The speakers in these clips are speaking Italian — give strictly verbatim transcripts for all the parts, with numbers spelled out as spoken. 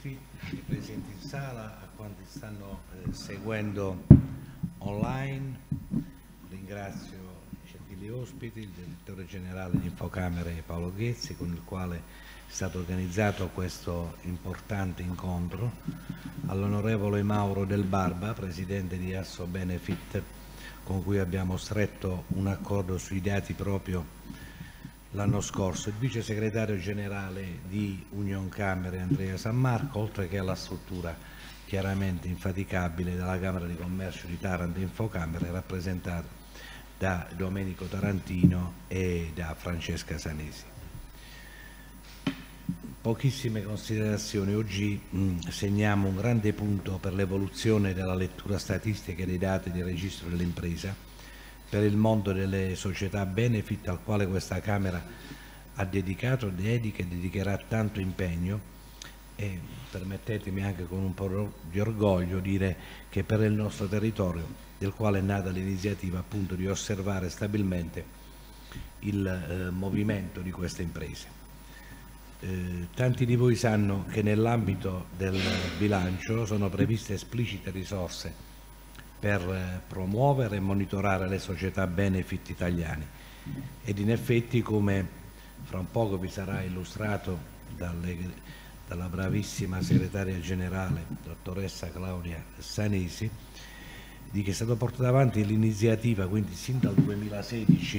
tutti i presenti in sala, a quanti stanno eh, seguendo online. Ringrazio i gentili ospiti, il direttore generale di Infocamere Paolo Ghezzi, con il quale è stato organizzato questo importante incontro, all'onorevole Mauro Del Barba, presidente di Asso Benefit, con cui abbiamo stretto un accordo sui dati proprio l'anno scorso, il vice segretario generale di Unioncamere Andrea Sammarco, oltre che alla struttura chiaramente infaticabile della Camera di Commercio di Taranto Infocamere, rappresentata da Domenico Tarantino e da Francesca Sanesi. Pochissime considerazioni. Oggi mh, segniamo un grande punto per l'evoluzione della lettura statistica dei dati del registro dell'impresa per il mondo delle società benefit, al quale questa Camera ha dedicato, dedica e dedicherà tanto impegno, e permettetemi anche con un po' di orgoglio dire che per il nostro territorio, del quale è nata l'iniziativa appunto di osservare stabilmente il eh, movimento di queste imprese. Eh, tanti di voi sanno che nell'ambito del bilancio sono previste esplicite risorse per eh, promuovere e monitorare le società benefit italiane, ed in effetti, come fra un poco vi sarà illustrato dalle, dalla bravissima segretaria generale dottoressa Claudia Sanesi, di che è stata portata avanti l'iniziativa quindi sin dal duemilasedici,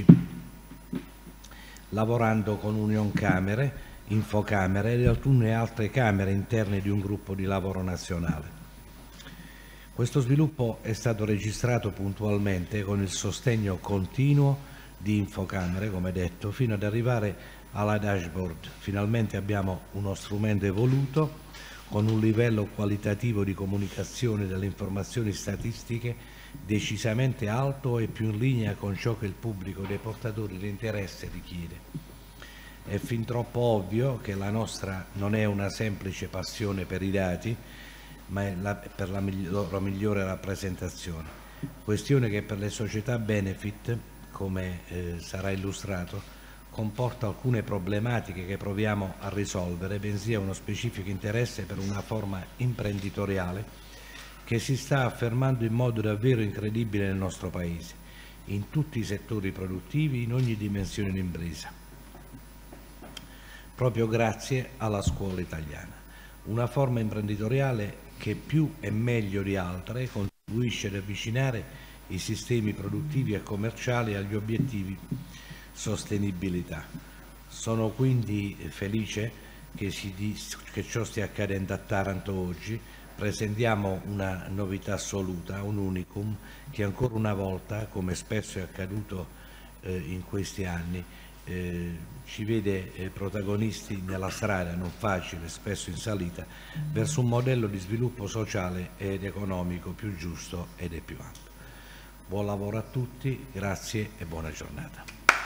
lavorando con Unioncamere, Infocamere ed alcune altre camere interne di un gruppo di lavoro nazionale. Questo sviluppo è stato registrato puntualmente con il sostegno continuo di Infocamere, come detto, fino ad arrivare alla dashboard. Finalmente abbiamo uno strumento evoluto con un livello qualitativo di comunicazione delle informazioni statistiche decisamente alto e più in linea con ciò che il pubblico dei portatori di interesse richiede. È fin troppo ovvio che la nostra non è una semplice passione per i dati, ma è la, per la migliore, migliore rappresentazione. Questione che per le società benefit, come eh, sarà illustrato, comporta alcune problematiche che proviamo a risolvere, bensì uno specifico interesse per una forma imprenditoriale che si sta affermando in modo davvero incredibile nel nostro Paese, in tutti i settori produttivi, in ogni dimensione d'impresa, proprio grazie alla scuola italiana. Una forma imprenditoriale che più e meglio di altre contribuisce ad avvicinare i sistemi produttivi e commerciali agli obiettivi sostenibilità. Sono quindi felice che, si dis- che ciò stia accadendo a Taranto oggi. Presentiamo una novità assoluta, un unicum, che ancora una volta, come spesso è accaduto eh, in questi anni, Eh, ci vede eh, protagonisti nella strada non facile, spesso in salita, verso un modello di sviluppo sociale ed economico più giusto ed è più ampio. Buon lavoro a tutti, grazie e buona giornata.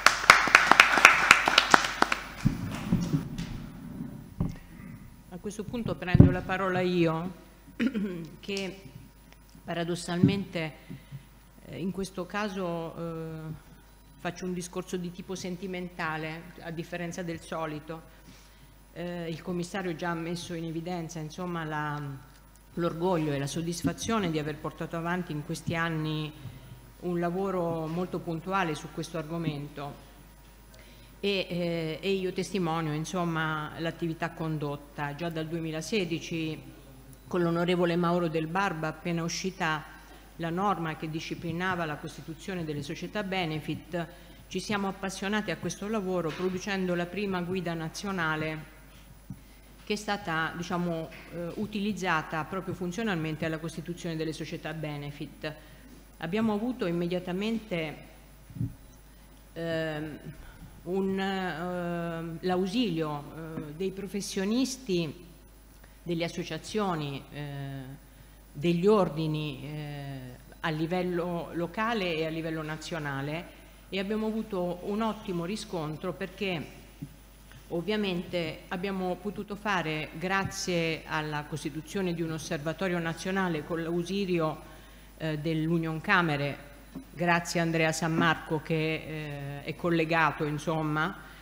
A questo punto prendo la parola io, che paradossalmente eh, in questo caso eh, faccio un discorso di tipo sentimentale, a differenza del solito. Eh, il commissario già ha messo in evidenza, insomma, la, l'orgoglio e la soddisfazione di aver portato avanti in questi anni un lavoro molto puntuale su questo argomento e, eh, e io testimonio, insomma, l'attività condotta. Già dal duemilasedici, con l'onorevole Mauro Del Barba, appena uscita la norma che disciplinava la costituzione delle società benefit, ci siamo appassionati a questo lavoro producendo la prima guida nazionale che è stata, diciamo, eh, utilizzata proprio funzionalmente alla costituzione delle società benefit. Abbiamo avuto immediatamente eh, un, eh, l'ausilio eh, dei professionisti, delle associazioni, eh, degli ordini eh, a livello locale e a livello nazionale, e abbiamo avuto un ottimo riscontro perché ovviamente abbiamo potuto fare, grazie alla costituzione di un osservatorio nazionale con l'ausilio eh, dell'Unioncamere, grazie a Andrea Sammarco che eh, è collegato, insomma,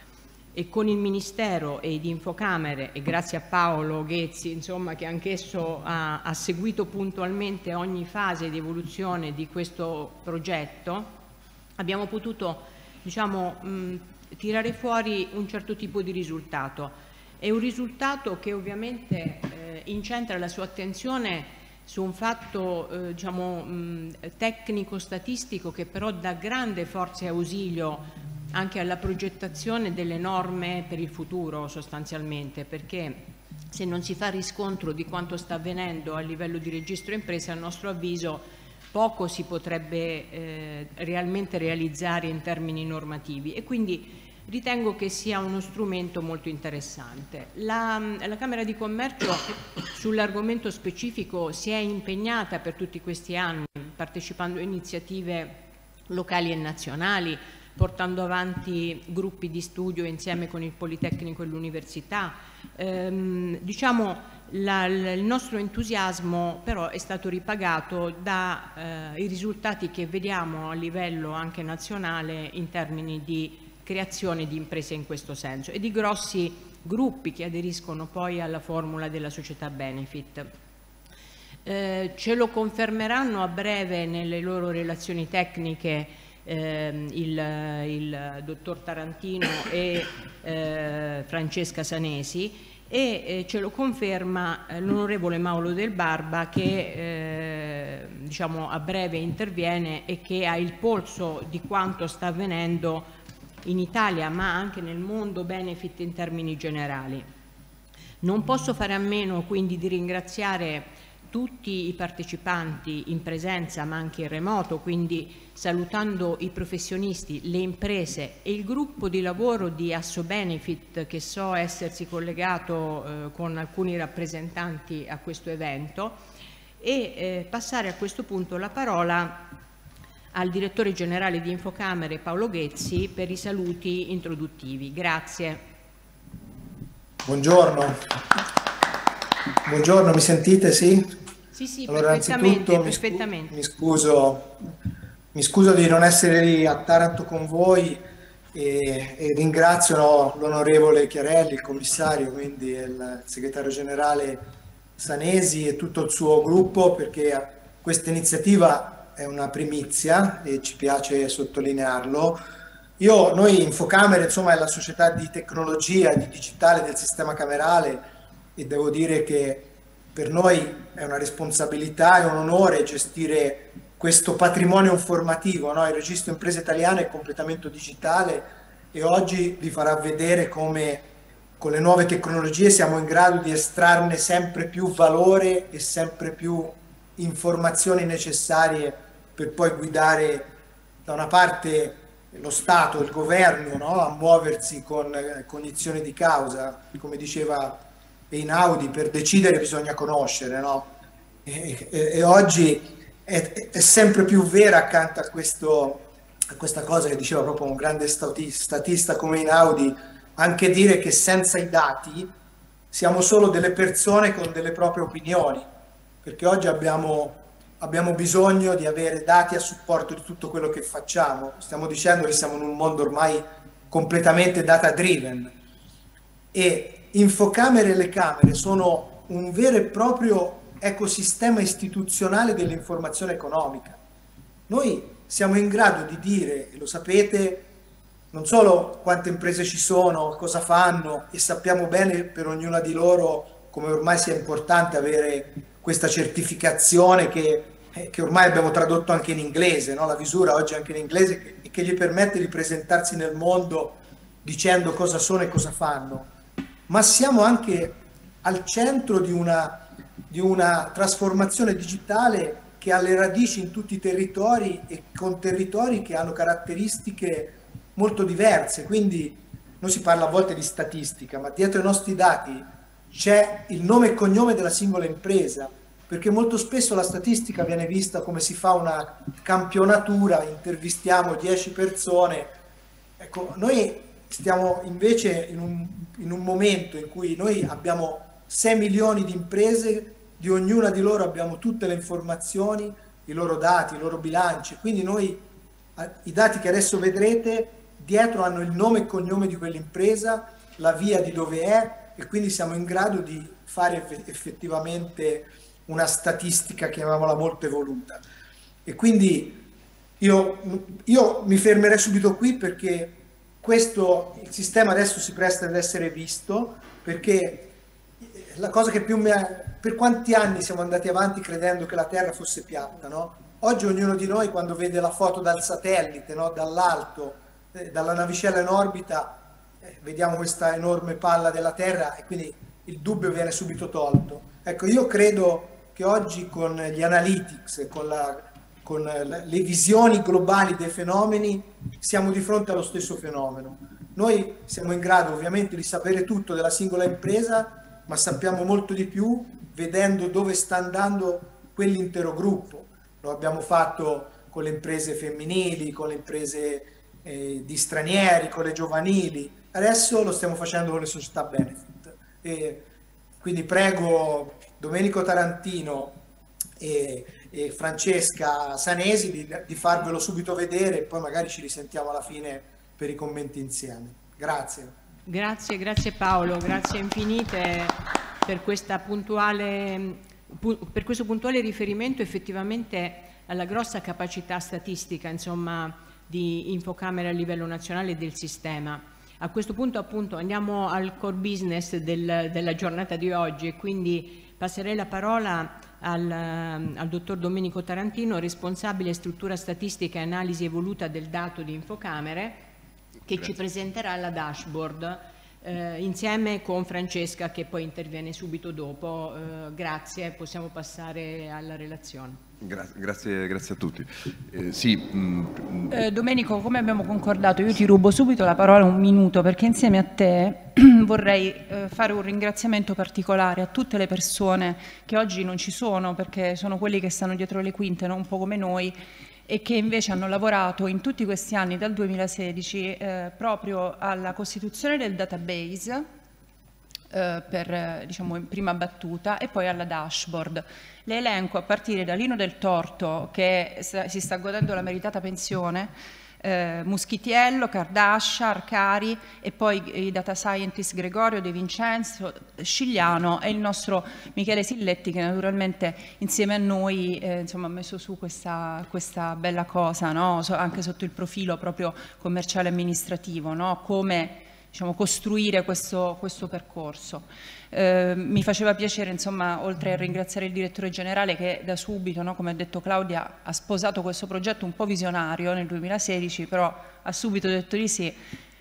e con il Ministero e di Infocamere, e grazie a Paolo Ghezzi, insomma, che anch'esso ha, ha seguito puntualmente ogni fase di evoluzione di questo progetto, abbiamo potuto, diciamo, mh, tirare fuori un certo tipo di risultato. È un risultato che ovviamente eh, incentra la sua attenzione su un fatto eh, diciamo, mh, tecnico-statistico che però dà grande forza e ausilio anche alla progettazione delle norme per il futuro sostanzialmente, perché se non si fa riscontro di quanto sta avvenendo a livello di registro imprese, a nostro avviso poco si potrebbe eh, realmente realizzare in termini normativi, e quindi ritengo che sia uno strumento molto interessante. La, la Camera di Commercio sull'argomento specifico si è impegnata per tutti questi anni, partecipando a iniziative locali e nazionali, portando avanti gruppi di studio insieme con il Politecnico e l'Università. Ehm, diciamo, la, la, il nostro entusiasmo però è stato ripagato dai eh, risultati che vediamo a livello anche nazionale in termini di creazione di imprese in questo senso e di grossi gruppi che aderiscono poi alla formula della società benefit. Eh, ce lo confermeranno a breve nelle loro relazioni tecniche eh, il, il dottor Tarantino e eh, Francesca Sanesi, e eh, ce lo conferma eh, l'onorevole Mauro Del Barba, che eh, diciamo a breve interviene e che ha il polso di quanto sta avvenendo in Italia ma anche nel mondo benefit in termini generali. Non posso fare a meno quindi di ringraziare tutti i partecipanti in presenza ma anche in remoto, quindi salutando i professionisti, le imprese e il gruppo di lavoro di Assobenefit, che so essersi collegato eh, con alcuni rappresentanti a questo evento, e eh, passare a questo punto la parola al direttore generale di Infocamere Paolo Ghezzi per i saluti introduttivi. Grazie. Buongiorno. Buongiorno, mi sentite? Sì? Sì, sì, allora, perfettamente. Mi, perfettamente. Mi, scuso, mi scuso di non essere lì a Taranto con voi e, e ringrazio no, l'onorevole Chiarelli, il commissario, quindi il segretario generale Sanesi e tutto il suo gruppo, perché questa iniziativa è una primizia e ci piace sottolinearlo. Io, noi Infocamere, insomma, è la società di tecnologia, di digitale del sistema camerale, e devo dire che per noi è una responsabilità e un onore gestire questo patrimonio informativo, no? Il registro imprese italiane è completamente digitale e oggi vi farà vedere come con le nuove tecnologie siamo in grado di estrarne sempre più valore e sempre più informazioni necessarie per poi guidare da una parte lo Stato, il governo, no? A muoversi con cognizione di causa, come diceva Einaudi, per decidere bisogna conoscere, no? E, e, e oggi è, è sempre più vera accanto a, questo, a questa cosa che diceva proprio un grande statista come Einaudi, anche dire che senza i dati siamo solo delle persone con delle proprie opinioni, perché oggi abbiamo abbiamo bisogno di avere dati a supporto di tutto quello che facciamo. Stiamo dicendo che siamo in un mondo ormai completamente data driven, e Infocamere e le Camere sono un vero e proprio ecosistema istituzionale dell'informazione economica. Noi siamo in grado di dire, e lo sapete, non solo quante imprese ci sono, cosa fanno, e sappiamo bene per ognuna di loro come ormai sia importante avere questa certificazione che, eh, che ormai abbiamo tradotto anche in inglese, no? La visura oggi è anche in inglese, che, che gli permette di presentarsi nel mondo dicendo cosa sono e cosa fanno. Ma siamo anche al centro di una, di una trasformazione digitale che ha le radici in tutti i territori e con territori che hanno caratteristiche molto diverse. Quindi non si parla a volte di statistica, ma dietro i nostri dati c'è il nome e cognome della singola impresa, perché molto spesso la statistica viene vista come si fa una campionatura, intervistiamo dieci persone. Ecco, noi stiamo invece in un, in un momento in cui noi abbiamo sei milioni di imprese, di ognuna di loro abbiamo tutte le informazioni, i loro dati, i loro bilanci, quindi noi i dati che adesso vedrete dietro hanno il nome e cognome di quell'impresa, la via di dove è, e quindi siamo in grado di fare effettivamente una statistica, chiamiamola molto evoluta. E quindi io, io mi fermerei subito qui, perché questo, il sistema adesso si presta ad essere visto, perché la cosa che più mi ha... Per quanti anni siamo andati avanti credendo che la Terra fosse piatta, no? Oggi ognuno di noi, quando vede la foto dal satellite, no? Dall'alto, eh, dalla navicella in orbita, eh, vediamo questa enorme palla della Terra, e quindi il dubbio viene subito tolto. Ecco, io credo che oggi con gli analytics, con, la, con le visioni globali dei fenomeni, siamo di fronte allo stesso fenomeno. Noi siamo in grado ovviamente di sapere tutto della singola impresa, ma sappiamo molto di più vedendo dove sta andando quell'intero gruppo. Lo abbiamo fatto con le imprese femminili, con le imprese eh, di stranieri, con le giovanili. Adesso lo stiamo facendo con le società benefit. E quindi prego Domenico Tarantino e, e Francesca Sanesi di, di farvelo subito vedere, e poi magari ci risentiamo alla fine per i commenti insieme. Grazie. Grazie, grazie Paolo, grazie infinite per, questa puntuale, per questo puntuale riferimento effettivamente alla grossa capacità statistica, insomma, di Infocamere a livello nazionale e del sistema. A questo punto appunto andiamo al core business del, della giornata di oggi, e quindi passerei la parola al, al dottor Domenico Tarantino, responsabile struttura statistica e analisi evoluta del dato di Infocamere, che Grazie. Ci presenterà la dashboard eh, insieme con Francesca, che poi interviene subito dopo. Eh, grazie, possiamo passare alla relazione. Gra grazie, grazie a tutti. Eh, sì, mh, eh, Domenico, come abbiamo concordato, io ti rubo subito la parola un minuto, perché insieme a te vorrei eh, fare un ringraziamento particolare a tutte le persone che oggi non ci sono, perché sono quelli che stanno dietro le quinte, no? Un po' come noi, e che invece hanno lavorato in tutti questi anni, dal duemilasedici, eh, proprio alla costituzione del database, eh, per, diciamo, in prima battuta, e poi alla dashboard. Le elenco a partire da Lino Del Torto, che sta, si sta godendo la meritata pensione, eh, Muschitiello, Cardascia, Arcari, e poi i data scientist Gregorio De Vincenzo, Scigliano, e il nostro Michele Silletti, che naturalmente insieme a noi eh, insomma, ha messo su questa, questa bella cosa, no? So, anche sotto il profilo proprio commerciale amministrativo, no? Come, diciamo, costruire questo, questo percorso. Eh, mi faceva piacere, insomma, oltre a ringraziare il direttore generale che da subito, no, come ha detto Claudia, ha sposato questo progetto un po' visionario nel duemilasedici, però ha subito detto di sì,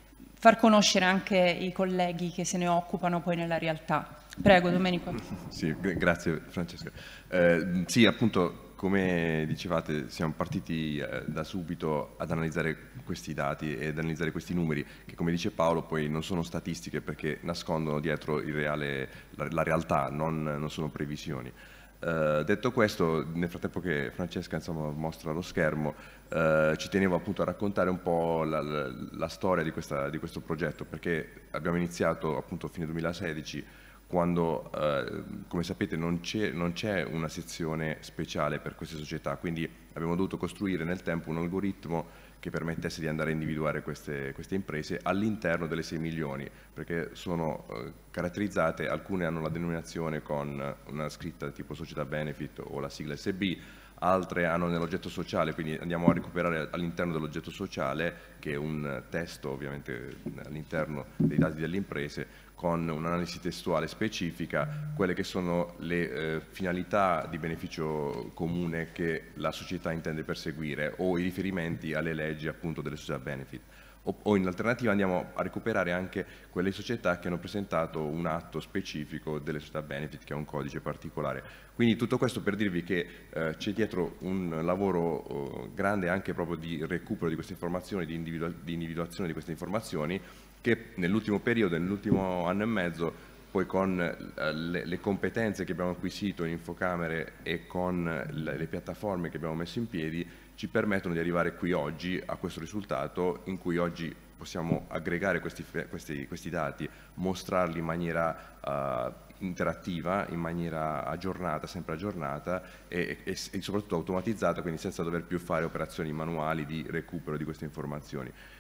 far conoscere anche i colleghi che se ne occupano poi nella realtà. Prego, Domenico. Sì, grazie Francesca. Eh, sì, appunto, come dicevate, siamo partiti eh, da subito ad analizzare questi dati e ad analizzare questi numeri, che, come dice Paolo, poi non sono statistiche, perché nascondono dietro il reale, la, la realtà, non, non sono previsioni. Eh, detto questo, nel frattempo che Francesca, insomma, mostra lo schermo, eh, ci tenevo appunto a raccontare un po' la, la, la storia di, questa, di questo progetto, perché abbiamo iniziato appunto a fine duemilasedici, quando, eh, come sapete, non c'è una sezione speciale per queste società, quindi abbiamo dovuto costruire nel tempo un algoritmo che permettesse di andare a individuare queste, queste imprese all'interno delle sei milioni, perché sono eh, caratterizzate, alcune hanno la denominazione con una scritta tipo società benefit o la sigla S B, altre hanno nell'oggetto sociale, quindi andiamo a recuperare all'interno dell'oggetto sociale, che è un testo ovviamente all'interno dei dati delle imprese, con un'analisi testuale specifica, quelle che sono le eh, finalità di beneficio comune che la società intende perseguire, o i riferimenti alle leggi appunto delle società benefit. O, o in alternativa andiamo a recuperare anche quelle società che hanno presentato un atto specifico delle società benefit, che ha un codice particolare. Quindi tutto questo per dirvi che eh, c'è dietro un lavoro oh, grande anche proprio di recupero di queste informazioni, di, individu di individuazione di queste informazioni, che nell'ultimo periodo, nell'ultimo anno e mezzo, poi con eh, le, le competenze che abbiamo acquisito in Infocamere e con le, le piattaforme che abbiamo messo in piedi, ci permettono di arrivare qui oggi a questo risultato, in cui oggi possiamo aggregare questi, questi, questi dati, mostrarli in maniera uh, interattiva, in maniera aggiornata, sempre aggiornata e, e, e soprattutto automatizzata, quindi senza dover più fare operazioni manuali di recupero di queste informazioni.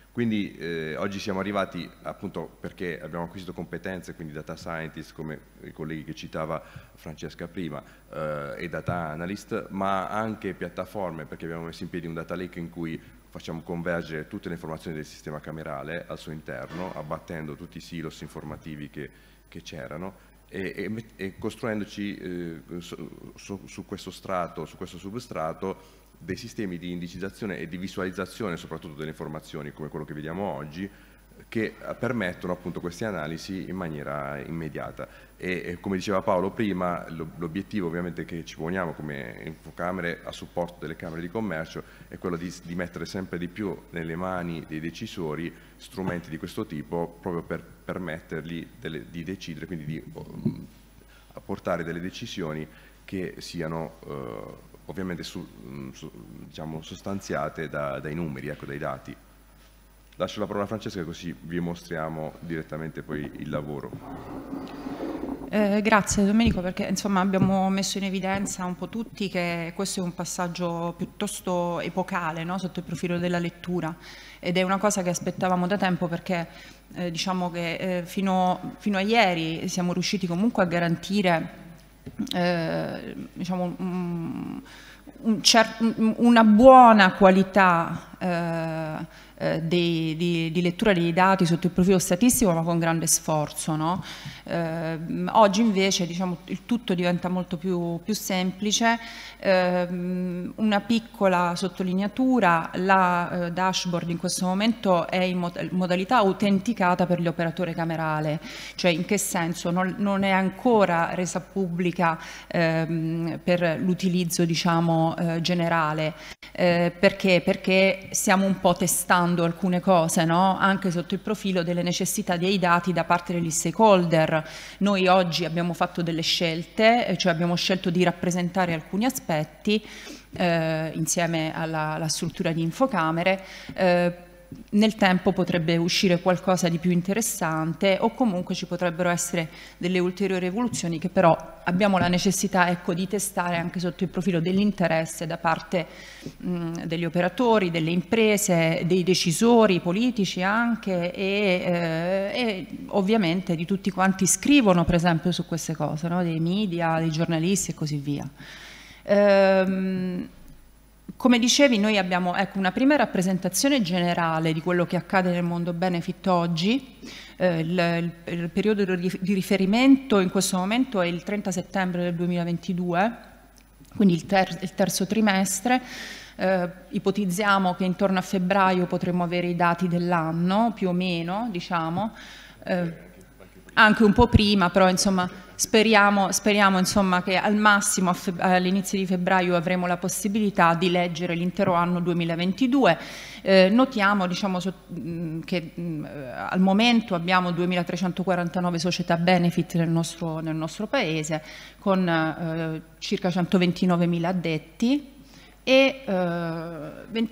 Quindi eh, oggi siamo arrivati appunto perché abbiamo acquisito competenze, quindi data scientist come i colleghi che citava Francesca prima eh, e data analyst, ma anche piattaforme, perché abbiamo messo in piedi un data lake in cui facciamo convergere tutte le informazioni del sistema camerale al suo interno, abbattendo tutti i silos informativi che, che c'erano e, e, e costruendoci eh, su, su, su questo strato, su questo substrato, dei sistemi di indicizzazione e di visualizzazione soprattutto delle informazioni come quello che vediamo oggi, che permettono appunto queste analisi in maniera immediata e, e come diceva Paolo prima, l'obiettivo ovviamente che ci poniamo come Infocamere a supporto delle camere di commercio è quello di, di mettere sempre di più nelle mani dei decisori strumenti di questo tipo, proprio per permettergli delle, di decidere, quindi di um, apportare delle decisioni che siano uh, ovviamente su, su, diciamo, sostanziate da, dai numeri, ecco, dai dati. Lascio la parola a Francesca così vi mostriamo direttamente poi il lavoro. Eh, grazie Domenico, perché insomma abbiamo messo in evidenza un po' tutti che questo è un passaggio piuttosto epocale, no? Sotto il profilo della lettura, ed è una cosa che aspettavamo da tempo perché eh, diciamo che eh, fino, fino a ieri siamo riusciti comunque a garantire Eh, diciamo, un, un un, una buona qualità eh, eh, di, di, di lettura dei dati sotto il profilo statistico, ma con grande sforzo, no? Eh, oggi invece diciamo, il tutto diventa molto più, più semplice. Eh, una piccola sottolineatura: la eh, dashboard in questo momento è in mod modalità autenticata per l'operatore camerale, cioè in che senso? Non, non è ancora resa pubblica ehm, per l'utilizzo diciamo eh, generale. Eh, perché? Perché stiamo un po' testando alcune cose, no? Anche sotto il profilo delle necessità dei dati da parte degli stakeholder. Noi oggi abbiamo fatto delle scelte, cioè abbiamo scelto di rappresentare alcuni aspetti eh, insieme alla, alla struttura di Infocamere. Eh, nel tempo potrebbe uscire qualcosa di più interessante o comunque ci potrebbero essere delle ulteriori evoluzioni che però abbiamo la necessità ecco, di testare anche sotto il profilo dell'interesse da parte mh, degli operatori, delle imprese, dei decisori politici anche e, eh, e ovviamente di tutti quanti scrivono per esempio su queste cose, no? Dei media, dei giornalisti e così via. Ehm, Come dicevi, noi abbiamo ecco, una prima rappresentazione generale di quello che accade nel mondo benefit oggi. Eh, il, il, il periodo di riferimento in questo momento è il trenta settembre del duemilaventidue, quindi il, ter il terzo trimestre. Eh, ipotizziamo che intorno a febbraio potremo avere i dati dell'anno, più o meno, diciamo. Eh, anche un po' prima, però insomma speriamo, speriamo insomma, che al massimo all'inizio di febbraio avremo la possibilità di leggere l'intero anno duemilaventidue. Eh, notiamo diciamo, so, mh, che mh, al momento abbiamo duemilatrecentoquarantanove società benefit nel nostro, nel nostro paese con eh, circa centoventinovemila addetti e eh,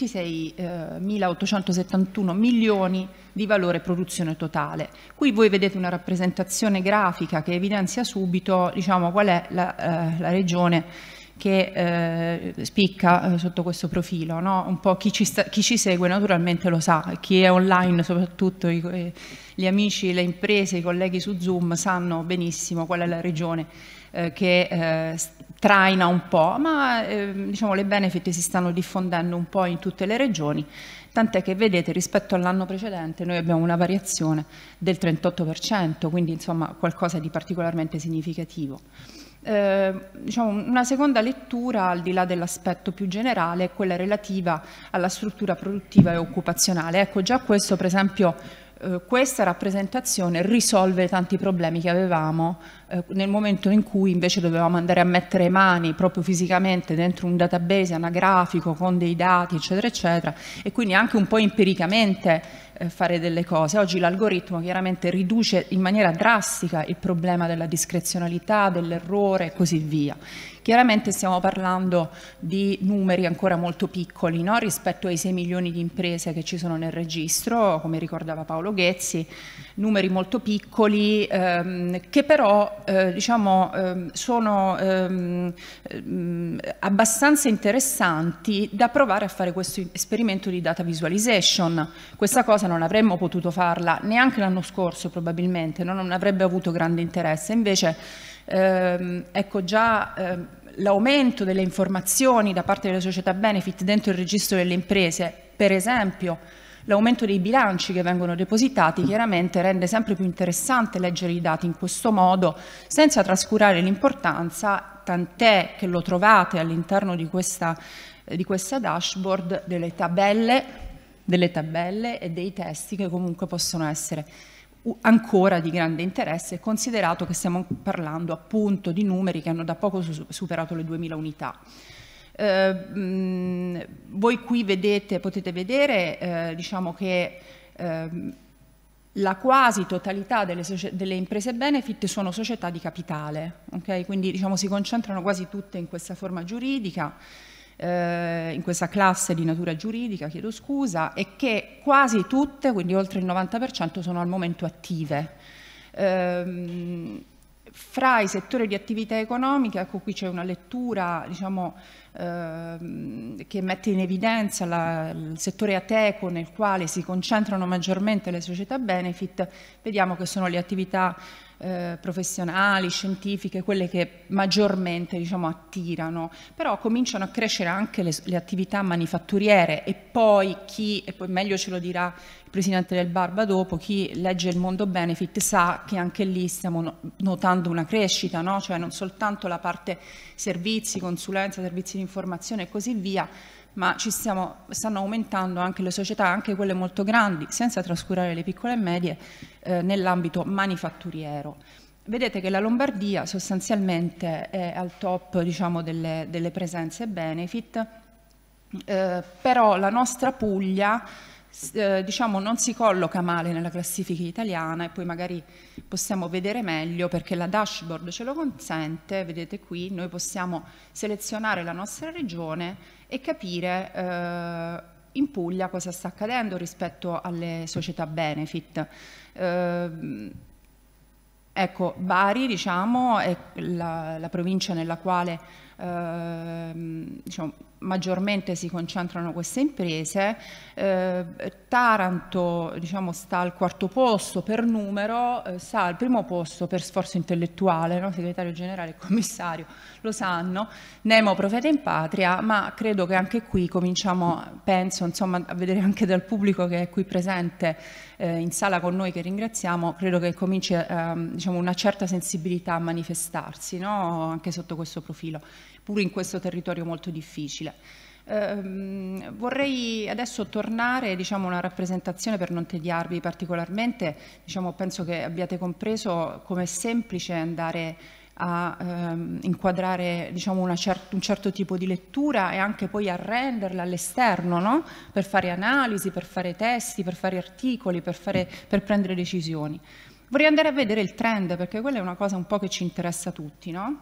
ventiseimilaottocentosettantuno milioni di valore produzione totale. Qui voi vedete una rappresentazione grafica che evidenzia subito diciamo, qual è la, eh, la regione che eh, spicca eh, sotto questo profilo, no? Un po' chi ci, sta, chi ci segue naturalmente lo sa, chi è online soprattutto i, eh, gli amici, le imprese, i colleghi su Zoom sanno benissimo qual è la regione eh, che eh, traina un po', ma eh, diciamo, le benefit si stanno diffondendo un po' in tutte le regioni, tant'è che vedete rispetto all'anno precedente noi abbiamo una variazione del trentotto per cento, quindi insomma qualcosa di particolarmente significativo. Eh, diciamo, una seconda lettura, al di là dell'aspetto più generale, è quella relativa alla struttura produttiva e occupazionale. Ecco, già questo per esempio eh, questa rappresentazione risolve tanti problemi che avevamo eh, nel momento in cui invece dovevamo andare a mettere mani proprio fisicamente dentro un database anagrafico con dei dati eccetera eccetera, e quindi anche un po' empiricamente eh, fare delle cose. Oggi l'algoritmo chiaramente riduce in maniera drastica il problema della discrezionalità, dell'errore e così via. Chiaramente stiamo parlando di numeri ancora molto piccoli, no? Rispetto ai sei milioni di imprese che ci sono nel registro, come ricordava Paolo Paolo Ghezzi, numeri molto piccoli ehm, che però eh, diciamo, ehm, sono ehm, ehm, abbastanza interessanti da provare a fare questo esperimento di data visualization. Questa cosa non avremmo potuto farla neanche l'anno scorso probabilmente, no? Non avrebbe avuto grande interesse, invece ehm, ecco già ehm, l'aumento delle informazioni da parte delle società benefit dentro il registro delle imprese, per esempio l'aumento dei bilanci che vengono depositati, chiaramente rende sempre più interessante leggere i dati in questo modo, senza trascurare l'importanza, tant'è che lo trovate all'interno di questa, di questa dashboard, delle tabelle, delle tabelle e dei testi che comunque possono essere ancora di grande interesse, considerato che stiamo parlando appunto di numeri che hanno da poco superato le duemila unità. Eh, mh, voi qui vedete, potete vedere eh, diciamo che eh, la quasi totalità delle, delle imprese benefit sono società di capitale, okay? Quindi diciamo si concentrano quasi tutte in questa forma giuridica, eh, in questa classe di natura giuridica, chiedo scusa, e che quasi tutte, quindi oltre il novanta per cento, sono al momento attive. Eh, fra i settori di attività economiche, ecco qui c'è una lettura diciamo, eh, che mette in evidenza la, il settore ateco nel quale si concentrano maggiormente le società benefit. Vediamo che sono le attività eh, professionali, scientifiche, quelle che maggiormente diciamo, attirano, però cominciano a crescere anche le, le attività manifatturiere e poi chi, e poi meglio ce lo dirà il Presidente del Barba dopo, chi legge il mondo benefit sa che anche lì stiamo notando una crescita, no? Cioè non soltanto la parte servizi, consulenza, servizi di informazione e così via, ma ci stiamo, stanno aumentando anche le società, anche quelle molto grandi, senza trascurare le piccole e medie, eh, nell'ambito manifatturiero. Vedete che la Lombardia sostanzialmente è al top diciamo, delle, delle presenze benefit, eh, però la nostra Puglia eh, diciamo, non si colloca male nella classifica italiana e poi magari possiamo vedere meglio perché la dashboard ce lo consente. Vedete qui, noi possiamo selezionare la nostra regione e capire eh, in Puglia cosa sta accadendo rispetto alle società benefit. Eh, ecco, Bari diciamo, è la, la provincia nella quale eh, diciamo, maggiormente si concentrano queste imprese. eh, Taranto diciamo, sta al quarto posto per numero, eh, sta al primo posto per sforzo intellettuale, no? Segretario generale e commissario lo sanno, Nemo Profeta in Patria, ma credo che anche qui cominciamo, penso insomma, a vedere anche dal pubblico che è qui presente eh, in sala con noi, che ringraziamo, credo che cominci eh, diciamo, una certa sensibilità a manifestarsi, no? Anche sotto questo profilo, pure in questo territorio molto difficile. Eh, vorrei adesso tornare diciamo, a una rappresentazione per non tediarvi particolarmente. Diciamo, penso che abbiate compreso come è semplice andare a ehm, inquadrare diciamo, una cer- un certo tipo di lettura e anche poi a renderla all'esterno, no? Per fare analisi, per fare testi, per fare articoli, per, fare, per prendere decisioni. Vorrei andare a vedere il trend, perché quella è una cosa un po' che ci interessa a tutti, no?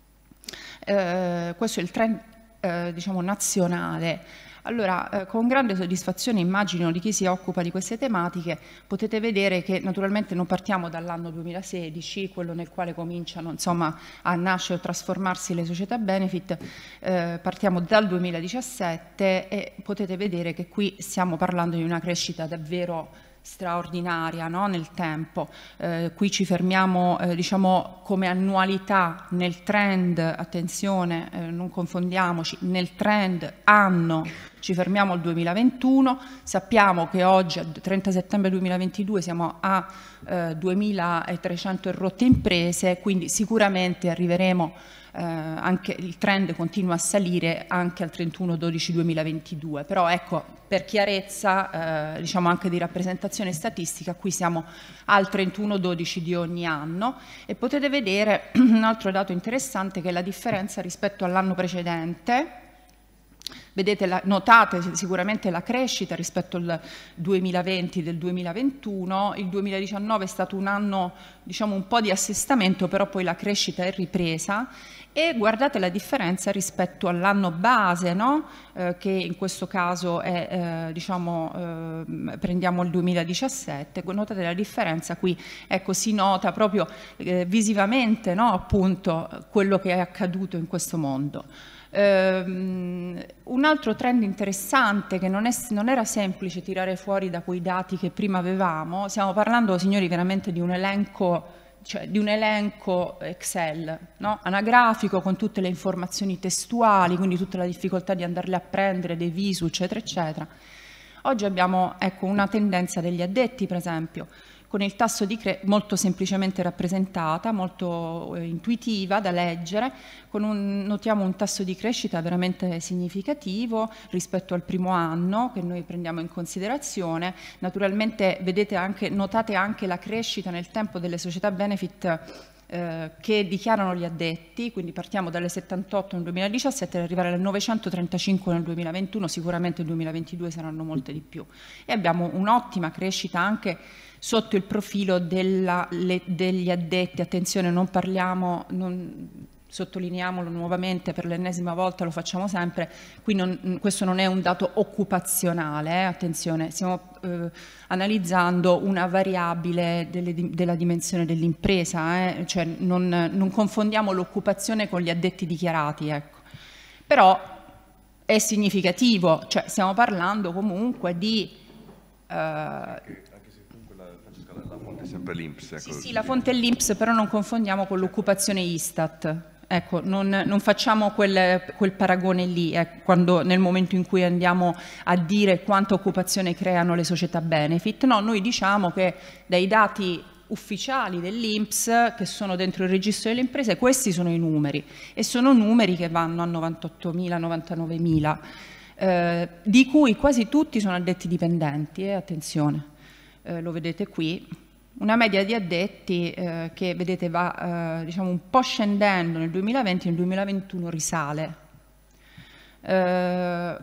Eh, questo è il trend eh, diciamo nazionale. Allora, eh, con grande soddisfazione immagino di chi si occupa di queste tematiche, potete vedere che naturalmente non partiamo dall'anno duemilasedici, quello nel quale cominciano insomma, a nascere o trasformarsi le società benefit, eh, partiamo dal duemiladiciassette e potete vedere che qui stiamo parlando di una crescita davvero straordinaria, no? Nel tempo. Eh, qui ci fermiamo eh, diciamo come annualità nel trend, attenzione eh, non confondiamoci, nel trend anno ci fermiamo al duemilaventuno, sappiamo che oggi al trenta settembre duemilaventidue siamo a eh, duemilatrecento e rotte imprese, quindi sicuramente arriveremo Eh, anche il trend continua a salire anche al trentuno dodici duemilaventidue, però ecco, per chiarezza eh, diciamo anche di rappresentazione statistica, qui siamo al trentuno dodici di ogni anno e potete vedere un altro dato interessante che è la differenza rispetto all'anno precedente. Vedete, la, notate sicuramente la crescita rispetto al duemilaventi del duemilaventuno, il duemiladiciannove è stato un anno, diciamo, un po' di assestamento, però poi la crescita è ripresa, e guardate la differenza rispetto all'anno base, no? eh, che in questo caso è, eh, diciamo, eh, prendiamo il duemiladiciassette, notate la differenza qui, ecco, si nota proprio eh, visivamente, no? Appunto, quello che è accaduto in questo mondo. Um, un altro trend interessante che non, è, non era semplice tirare fuori da quei dati che prima avevamo, stiamo parlando, signori, veramente di un elenco, cioè di un elenco Excel, no? Anagrafico, con tutte le informazioni testuali, quindi tutta la difficoltà di andarle a prendere, dei visu, eccetera, eccetera. Oggi abbiamo, ecco, una tendenza degli addetti, per esempio, con il tasso di crescita molto semplicemente rappresentata, molto eh, intuitiva da leggere, con un, notiamo un tasso di crescita veramente significativo rispetto al primo anno che noi prendiamo in considerazione. Naturalmente vedete anche, notate anche la crescita nel tempo delle società benefit eh, che dichiarano gli addetti, quindi partiamo dalle settantotto nel duemiladiciassette per arrivare alle novecentotrentacinque nel duemilaventuno, sicuramente nel duemilaventidue saranno molte di più. E abbiamo un'ottima crescita anche sotto il profilo della, le, degli addetti. Attenzione, non parliamo, non, sottolineiamolo nuovamente per l'ennesima volta, lo facciamo sempre, qui non, questo non è un dato occupazionale, eh, attenzione, stiamo eh, analizzando una variabile delle, della dimensione dell'impresa, eh, cioè non, non confondiamo l'occupazione con gli addetti dichiarati, ecco. Però è significativo, cioè stiamo parlando comunque di... Eh, La fonte è sempre l'I N P S. Ecco. Sì, sì, la fonte è l'I N P S, però non confondiamo con l'occupazione Istat. Ecco, non, non facciamo quel, quel paragone lì, eh, quando, nel momento in cui andiamo a dire quanta occupazione creano le società benefit. No, noi diciamo che dai dati ufficiali dell'I N P S, che sono dentro il registro delle imprese, questi sono i numeri, e sono numeri che vanno a novantottomila, novantanovemila, eh, di cui quasi tutti sono addetti dipendenti, eh, attenzione. Eh, lo vedete qui, una media di addetti eh, che vedete va eh, diciamo un po' scendendo nel duemilaventi, nel duemilaventuno risale. Eh,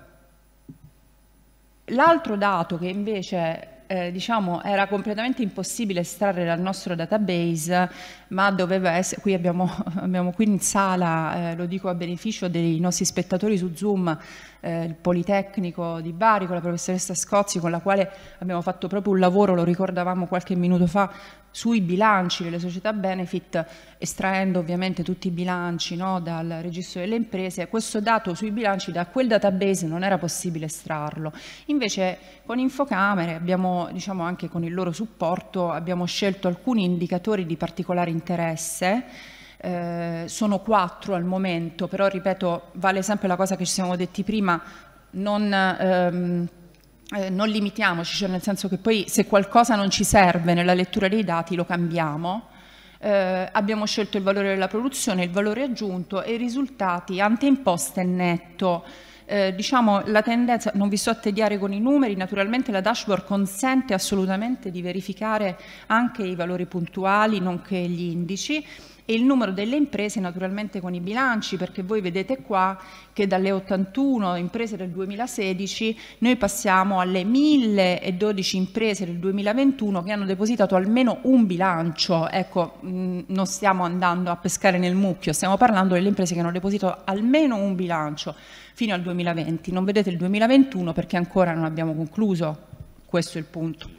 l'altro dato che invece eh, diciamo era completamente impossibile estrarre dal nostro database, ma doveva essere, qui abbiamo, abbiamo qui in sala, eh, lo dico a beneficio dei nostri spettatori su Zoom, Eh, il Politecnico di Bari con la professoressa Scozzi, con la quale abbiamo fatto proprio un lavoro, lo ricordavamo qualche minuto fa, sui bilanci delle società benefit, estraendo ovviamente tutti i bilanci, no, dal registro delle imprese. Questo dato sui bilanci da quel database non era possibile estrarlo. Invece con Infocamere abbiamo, diciamo anche con il loro supporto, abbiamo scelto alcuni indicatori di particolare interesse. Eh, sono quattro al momento, però ripeto, vale sempre la cosa che ci siamo detti prima, non, ehm, eh, non limitiamoci, cioè nel senso che poi se qualcosa non ci serve nella lettura dei dati lo cambiamo. Eh, abbiamo scelto il valore della produzione, il valore aggiunto e i risultati ante imposte e netto. Eh, diciamo la tendenza, non vi so attediare con i numeri, naturalmente la dashboard consente assolutamente di verificare anche i valori puntuali nonché gli indici, e il numero delle imprese naturalmente con i bilanci, perché voi vedete qua che dalle ottantuno imprese del duemilasedici noi passiamo alle mille dodici imprese del duemilaventuno che hanno depositato almeno un bilancio. Ecco, mh, non stiamo andando a pescare nel mucchio, stiamo parlando delle imprese che hanno depositato almeno un bilancio fino al duemilaventi. Non vedete il duemilaventuno perché ancora non abbiamo concluso, questo è il punto.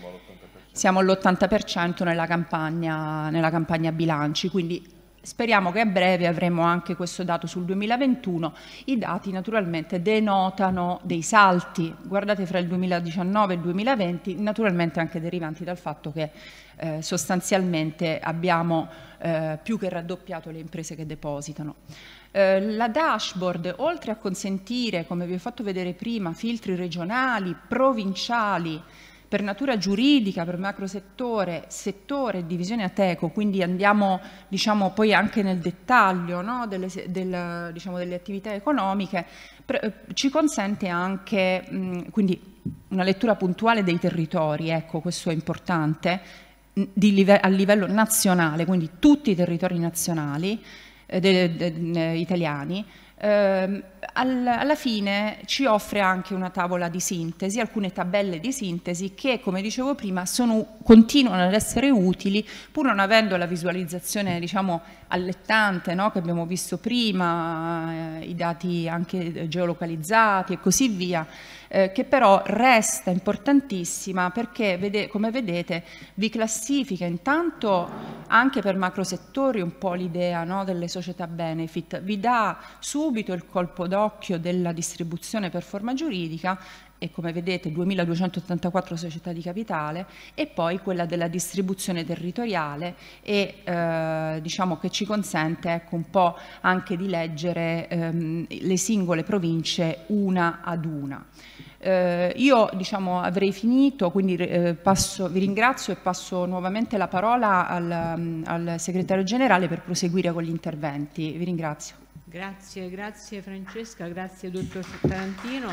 Siamo all'ottanta per cento nella campagna, nella campagna bilanci, quindi speriamo che a breve avremo anche questo dato sul duemilaventuno. I dati naturalmente denotano dei salti, guardate fra il duemiladiciannove e il duemilaventi, naturalmente anche derivanti dal fatto che eh, sostanzialmente abbiamo eh, più che raddoppiato le imprese che depositano. Eh, la dashboard, oltre a consentire, come vi ho fatto vedere prima, filtri regionali, provinciali, per natura giuridica, per macrosettore, settore e divisione Ateco, quindi andiamo diciamo, poi anche nel dettaglio, no, delle, del, diciamo, delle attività economiche, per, ci consente anche mh, quindi una lettura puntuale dei territori, ecco, questo è importante, di live- a livello nazionale, quindi tutti i territori nazionali, eh, de, de, de, italiani, eh, al, alla fine ci offre anche una tavola di sintesi, alcune tabelle di sintesi che, come dicevo prima, sono, continuano ad essere utili pur non avendo la visualizzazione, diciamo, allettante, no? Che abbiamo visto prima, eh, i dati anche geolocalizzati e così via, eh, che però resta importantissima perché, vede, come vedete, vi classifica intanto anche per macrosettori un po' l'idea, no? Delle società benefit, vi dà subito il colpo d'occhio della distribuzione per forma giuridica e, come vedete, duemiladuecentottantaquattro società di capitale, e poi quella della distribuzione territoriale e eh, diciamo che ci consente, ecco, un po' anche di leggere ehm, le singole province una ad una. Eh, io, diciamo, avrei finito, quindi eh, passo, vi ringrazio e passo nuovamente la parola al, al segretario generale per proseguire con gli interventi. Vi ringrazio. Grazie, grazie Francesca, grazie dottor Tarantino.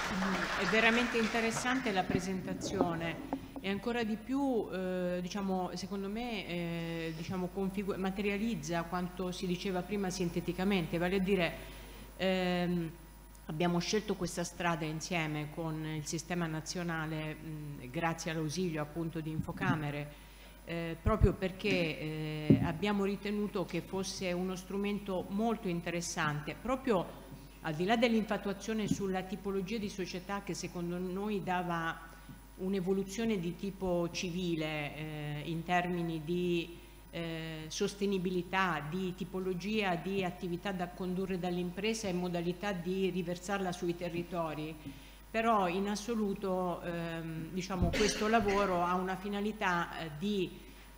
È veramente interessante la presentazione e ancora di più, eh, diciamo, secondo me, eh, diciamo, materializza quanto si diceva prima sinteticamente, vale a dire ehm, abbiamo scelto questa strada insieme con il sistema nazionale mh, grazie all'ausilio appunto di Infocamere. Eh, proprio perché eh, abbiamo ritenuto che fosse uno strumento molto interessante, proprio al di là dell'infatuazione sulla tipologia di società che secondo noi dava un'evoluzione di tipo civile eh, in termini di eh, sostenibilità, di tipologia di attività da condurre dall'impresa e modalità di riversarla sui territori. Però in assoluto ehm, diciamo, questo lavoro ha una finalità eh, di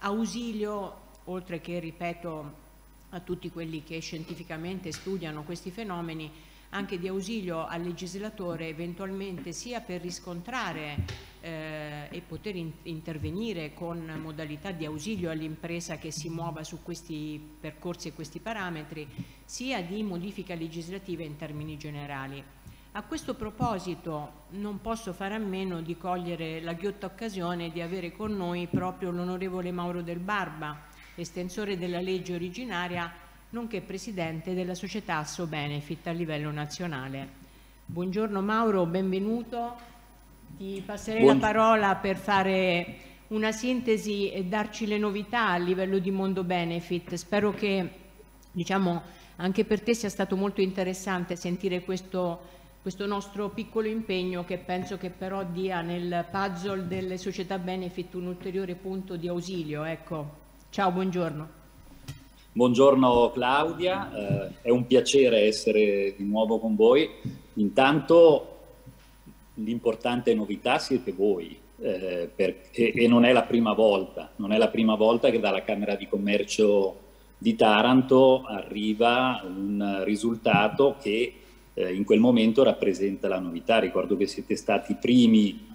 ausilio, oltre che, ripeto, a tutti quelli che scientificamente studiano questi fenomeni, anche di ausilio al legislatore eventualmente sia per riscontrare eh, e poter in intervenire con modalità di ausilio all'impresa che si muova su questi percorsi e questi parametri, sia di modifica legislativa in termini generali. A questo proposito non posso fare a meno di cogliere la ghiotta occasione di avere con noi proprio l'onorevole Mauro Del Barba, estensore della legge originaria, nonché presidente della società Asso Benefit a livello nazionale. Buongiorno Mauro, benvenuto. Ti passerei Buon... la parola per fare una sintesi e darci le novità a livello di mondo benefit. Spero che, diciamo, anche per te sia stato molto interessante sentire questo questo nostro piccolo impegno, che penso che però dia nel puzzle delle società benefit un ulteriore punto di ausilio. Ecco. Ciao, buongiorno. Buongiorno Claudia, eh, è un piacere essere di nuovo con voi. Intanto l'importante novità siete voi, eh, perché, e non è la prima volta, non è la prima volta che dalla Camera di Commercio di Taranto arriva un risultato che in quel momento rappresenta la novità. Ricordo che siete stati i primi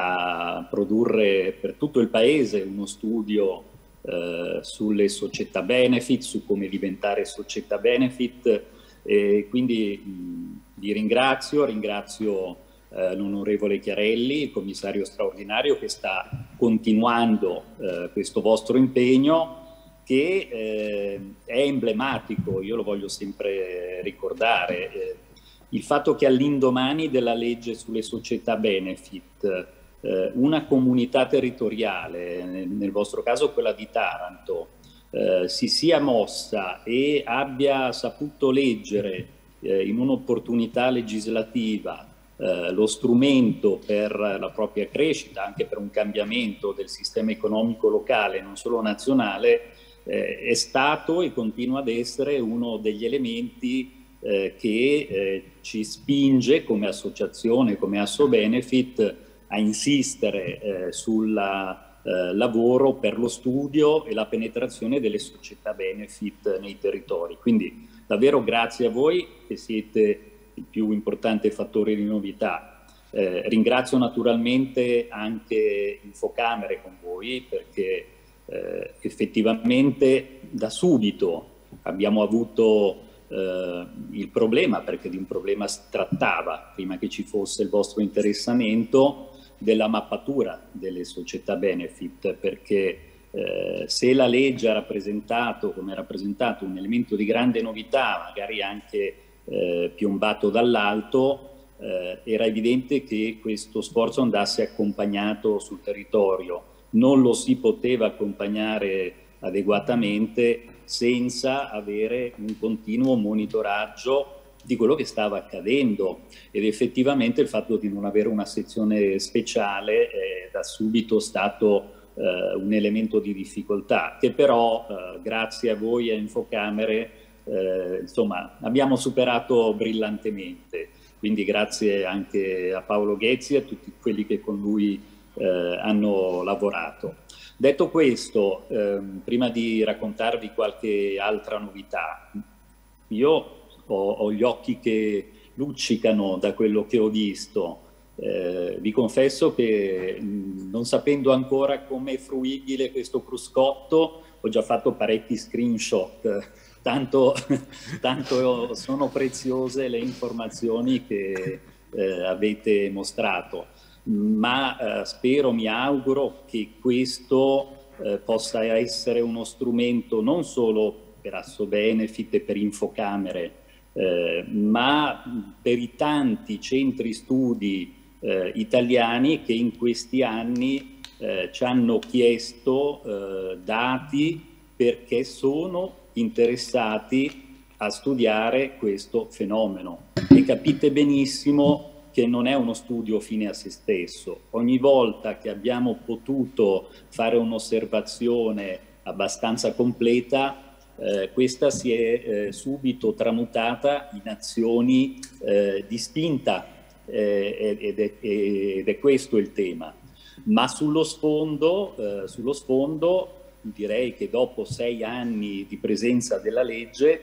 a produrre per tutto il paese uno studio eh, sulle società benefit, su come diventare società benefit, e quindi mh, vi ringrazio, ringrazio eh, l'onorevole Chiarelli, il commissario straordinario, che sta continuando eh, questo vostro impegno, che eh, è emblematico, io lo voglio sempre ricordare. Eh, Il fatto che all'indomani della legge sulle società benefit eh, una comunità territoriale, nel, nel vostro caso quella di Taranto, eh, si sia mossa e abbia saputo leggere eh, in un'opportunità legislativa eh, lo strumento per la propria crescita, anche per un cambiamento del sistema economico locale, non solo nazionale, eh, è stato e continua ad essere uno degli elementi Eh, che eh, ci spinge come associazione, come Asso Benefit, a insistere eh, sul eh, lavoro per lo studio e la penetrazione delle società benefit nei territori. Quindi davvero grazie a voi, che siete il più importante fattore di novità. Eh, ringrazio naturalmente anche Infocamere con voi, perché eh, effettivamente da subito abbiamo avuto Uh, il problema, perché di un problema si trattava prima che ci fosse il vostro interessamento, della mappatura delle società benefit, perché Eh, se la legge ha rappresentato, come ha rappresentato, un elemento di grande novità, magari anche eh, piombato dall'alto, eh, era evidente che questo sforzo andasse accompagnato sul territorio. Non lo si poteva accompagnare adeguatamente senza avere un continuo monitoraggio di quello che stava accadendo, ed effettivamente il fatto di non avere una sezione speciale è da subito stato Uh, un elemento di difficoltà, che però uh, grazie a voi a Infocamere uh, insomma abbiamo superato brillantemente, quindi grazie anche a Paolo Ghezzi e a tutti quelli che con lui uh, hanno lavorato. Detto questo, uh, prima di raccontarvi qualche altra novità, io ho, ho gli occhi che luccicano da quello che ho visto. Eh, vi confesso che mh, non sapendo ancora come è fruibile questo cruscotto, ho già fatto parecchi screenshot, tanto, tanto sono preziose le informazioni che eh, avete mostrato, ma eh, spero, mi auguro che questo eh, possa essere uno strumento non solo per Assobenefit e per Infocamere, eh, ma per i tanti centri studi Eh, italiani che in questi anni eh, ci hanno chiesto eh, dati perché sono interessati a studiare questo fenomeno, e capite benissimo che non è uno studio fine a se stesso. Ogni volta che abbiamo potuto fare un'osservazione abbastanza completa, eh, questa si è eh, subito tramutata in azioni eh, di spinta. Eh, ed, è, ed è questo il tema, ma sullo sfondo, eh, sullo sfondo direi che dopo sei anni di presenza della legge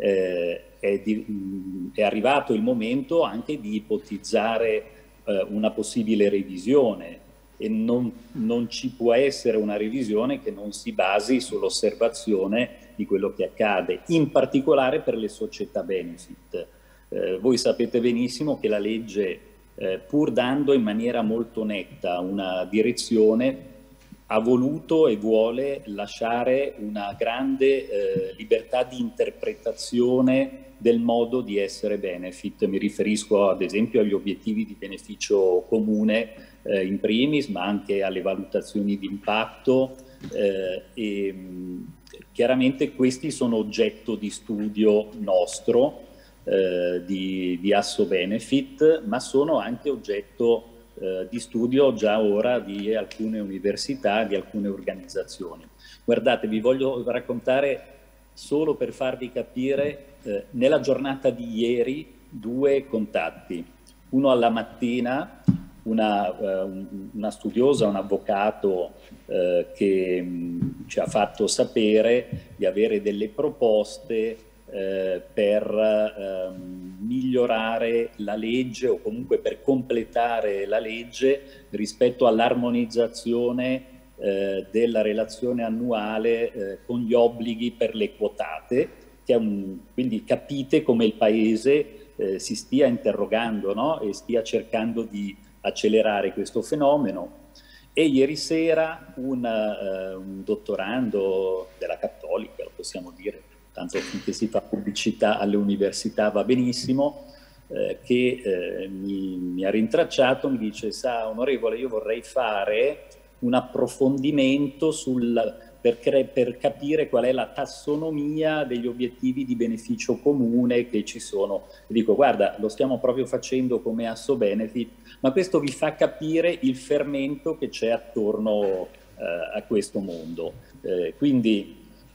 eh, è, di, mh, è arrivato il momento anche di ipotizzare eh, una possibile revisione, e non, non ci può essere una revisione che non si basi sull'osservazione di quello che accade, in particolare per le società benefit. Eh, voi sapete benissimo che la legge, eh, pur dando in maniera molto netta una direzione, ha voluto e vuole lasciare una grande eh, libertà di interpretazione del modo di essere benefit. Mi riferisco ad esempio agli obiettivi di beneficio comune eh, in primis, ma anche alle valutazioni di impatto eh, e mh, chiaramente questi sono oggetto di studio nostro, Eh, di, di Assobenefit, ma sono anche oggetto eh, di studio già ora di alcune università, di alcune organizzazioni. Guardate, vi voglio raccontare solo per farvi capire, eh, nella giornata di ieri due contatti, uno alla mattina, una, eh, una studiosa, un avvocato eh, che mh, ci ha fatto sapere di avere delle proposte Eh, per eh, migliorare la legge, o comunque per completare la legge rispetto all'armonizzazione eh, della relazione annuale eh, con gli obblighi per le quotate, che è un, quindi capite come il Paese eh, si stia interrogando, no? E stia cercando di accelerare questo fenomeno. E ieri sera un, uh, un dottorando della Cattolica, lo possiamo dire, tanto finché si fa pubblicità alle università va benissimo, eh, che eh, mi, mi ha rintracciato, mi dice: sa, onorevole, io vorrei fare un approfondimento sul, per, per capire qual è la tassonomia degli obiettivi di beneficio comune che ci sono. E dico: guarda, lo stiamo proprio facendo come Assobenefit, ma questo vi fa capire il fermento che c'è attorno eh, a questo mondo. Eh, quindi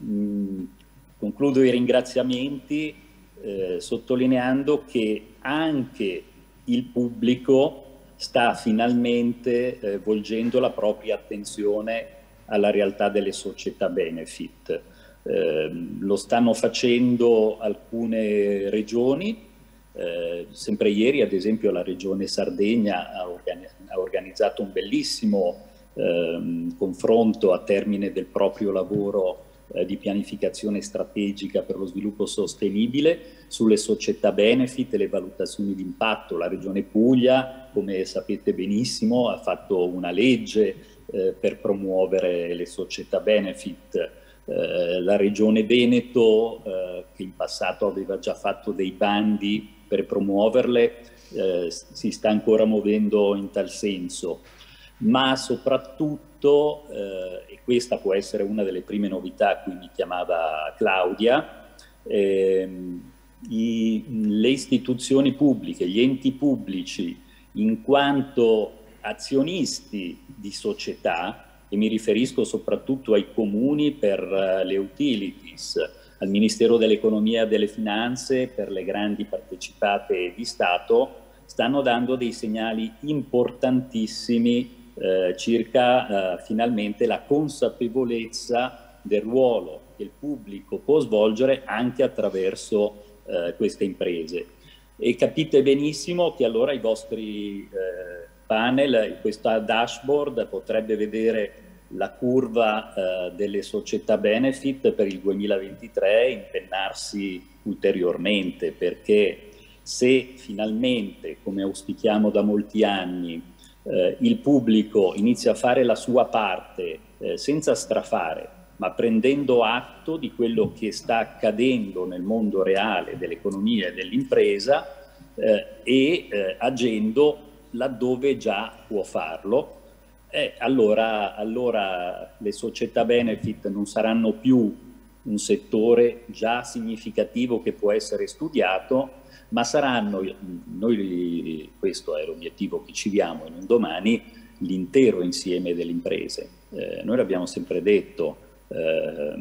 mh, concludo i ringraziamenti eh, sottolineando che anche il pubblico sta finalmente eh, volgendo la propria attenzione alla realtà delle società benefit. Eh, lo stanno facendo alcune regioni, eh, sempre ieri ad esempio la regione Sardegna ha, organi ha organizzato un bellissimo eh, confronto a termine del proprio lavoro di pianificazione strategica per lo sviluppo sostenibile sulle società benefit e le valutazioni di impatto. La Regione Puglia, come sapete benissimo, ha fatto una legge eh, per promuovere le società benefit. Eh, la Regione Veneto, eh, che in passato aveva già fatto dei bandi per promuoverle, eh, si sta ancora muovendo in tal senso, ma soprattutto, eh, e questa può essere una delle prime novità a cui mi chiamava Claudia, ehm, i, le istituzioni pubbliche, gli enti pubblici, in quanto azionisti di società, e mi riferisco soprattutto ai comuni per uh, le utilities, al Ministero dell'Economia e delle Finanze per le grandi partecipate di Stato, stanno dando dei segnali importantissimi eh, circa eh, finalmente la consapevolezza del ruolo che il pubblico può svolgere anche attraverso eh, queste imprese. E capite benissimo che allora i vostri eh, panel, questa dashboard potrebbe vedere la curva eh, delle società benefit per il duemilaventitré impennarsi ulteriormente, perché se finalmente, come auspichiamo da molti anni, eh, il pubblico inizia a fare la sua parte eh, senza strafare, ma prendendo atto di quello che sta accadendo nel mondo reale dell'economia e dell'impresa eh, e eh, agendo laddove già può farlo, eh, allora, allora le società benefit non saranno più un settore già significativo che può essere studiato, ma saranno, noi, questo è l'obiettivo che ci diamo in un domani, l'intero insieme delle imprese. Eh, noi l'abbiamo sempre detto, eh,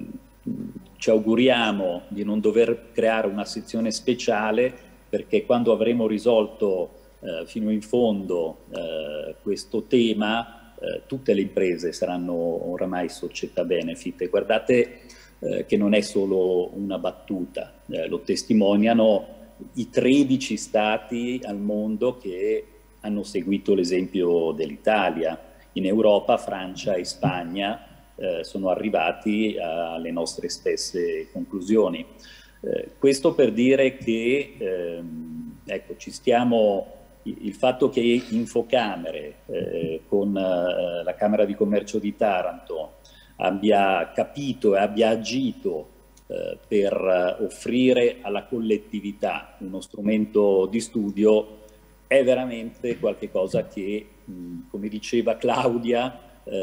ci auguriamo di non dover creare una sezione speciale, perché quando avremo risolto eh, fino in fondo eh, questo tema, eh, tutte le imprese saranno oramai società benefit. E guardate eh, che non è solo una battuta, eh, lo testimoniano i tredici stati al mondo che hanno seguito l'esempio dell'Italia. In Europa, Francia e Spagna eh, sono arrivati alle nostre stesse conclusioni. Eh, questo per dire che ehm, ecco, ci stiamo, il fatto che Infocamere eh, con eh, la Camera di Commercio di Taranto abbia capito e abbia agito eh, per offrire alla collettività uno strumento di studio è veramente qualcosa che, mh, come diceva Claudia,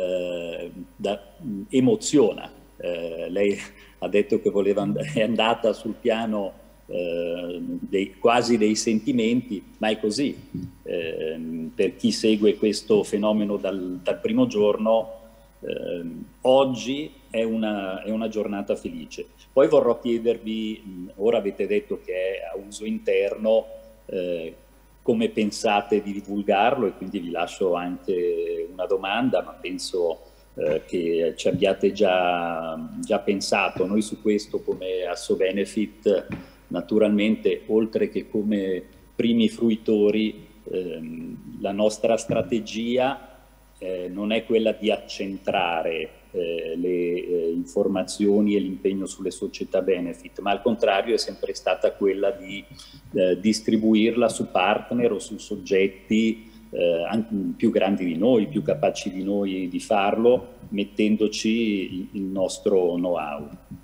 eh, da, mh, emoziona. Eh, lei ha detto che voleva and- è andata sul piano eh, dei, quasi dei sentimenti, ma è così. Eh, per chi segue questo fenomeno dal, dal primo giorno, eh, oggi è una, è una giornata felice. Poi vorrò chiedervi, mh, ora avete detto che è a uso interno, eh, come pensate di divulgarlo, e quindi vi lascio anche una domanda, ma penso eh, che ci abbiate già, già pensato. Noi su questo come Assobenefit, naturalmente, oltre che come primi fruitori, ehm, la nostra strategia eh, non è quella di accentrare eh, le eh, informazioni e l'impegno sulle società benefit, ma al contrario è sempre stata quella di eh, distribuirla su partner o su soggetti eh, anche più grandi di noi, più capaci di noi di farlo, mettendoci il nostro know-how.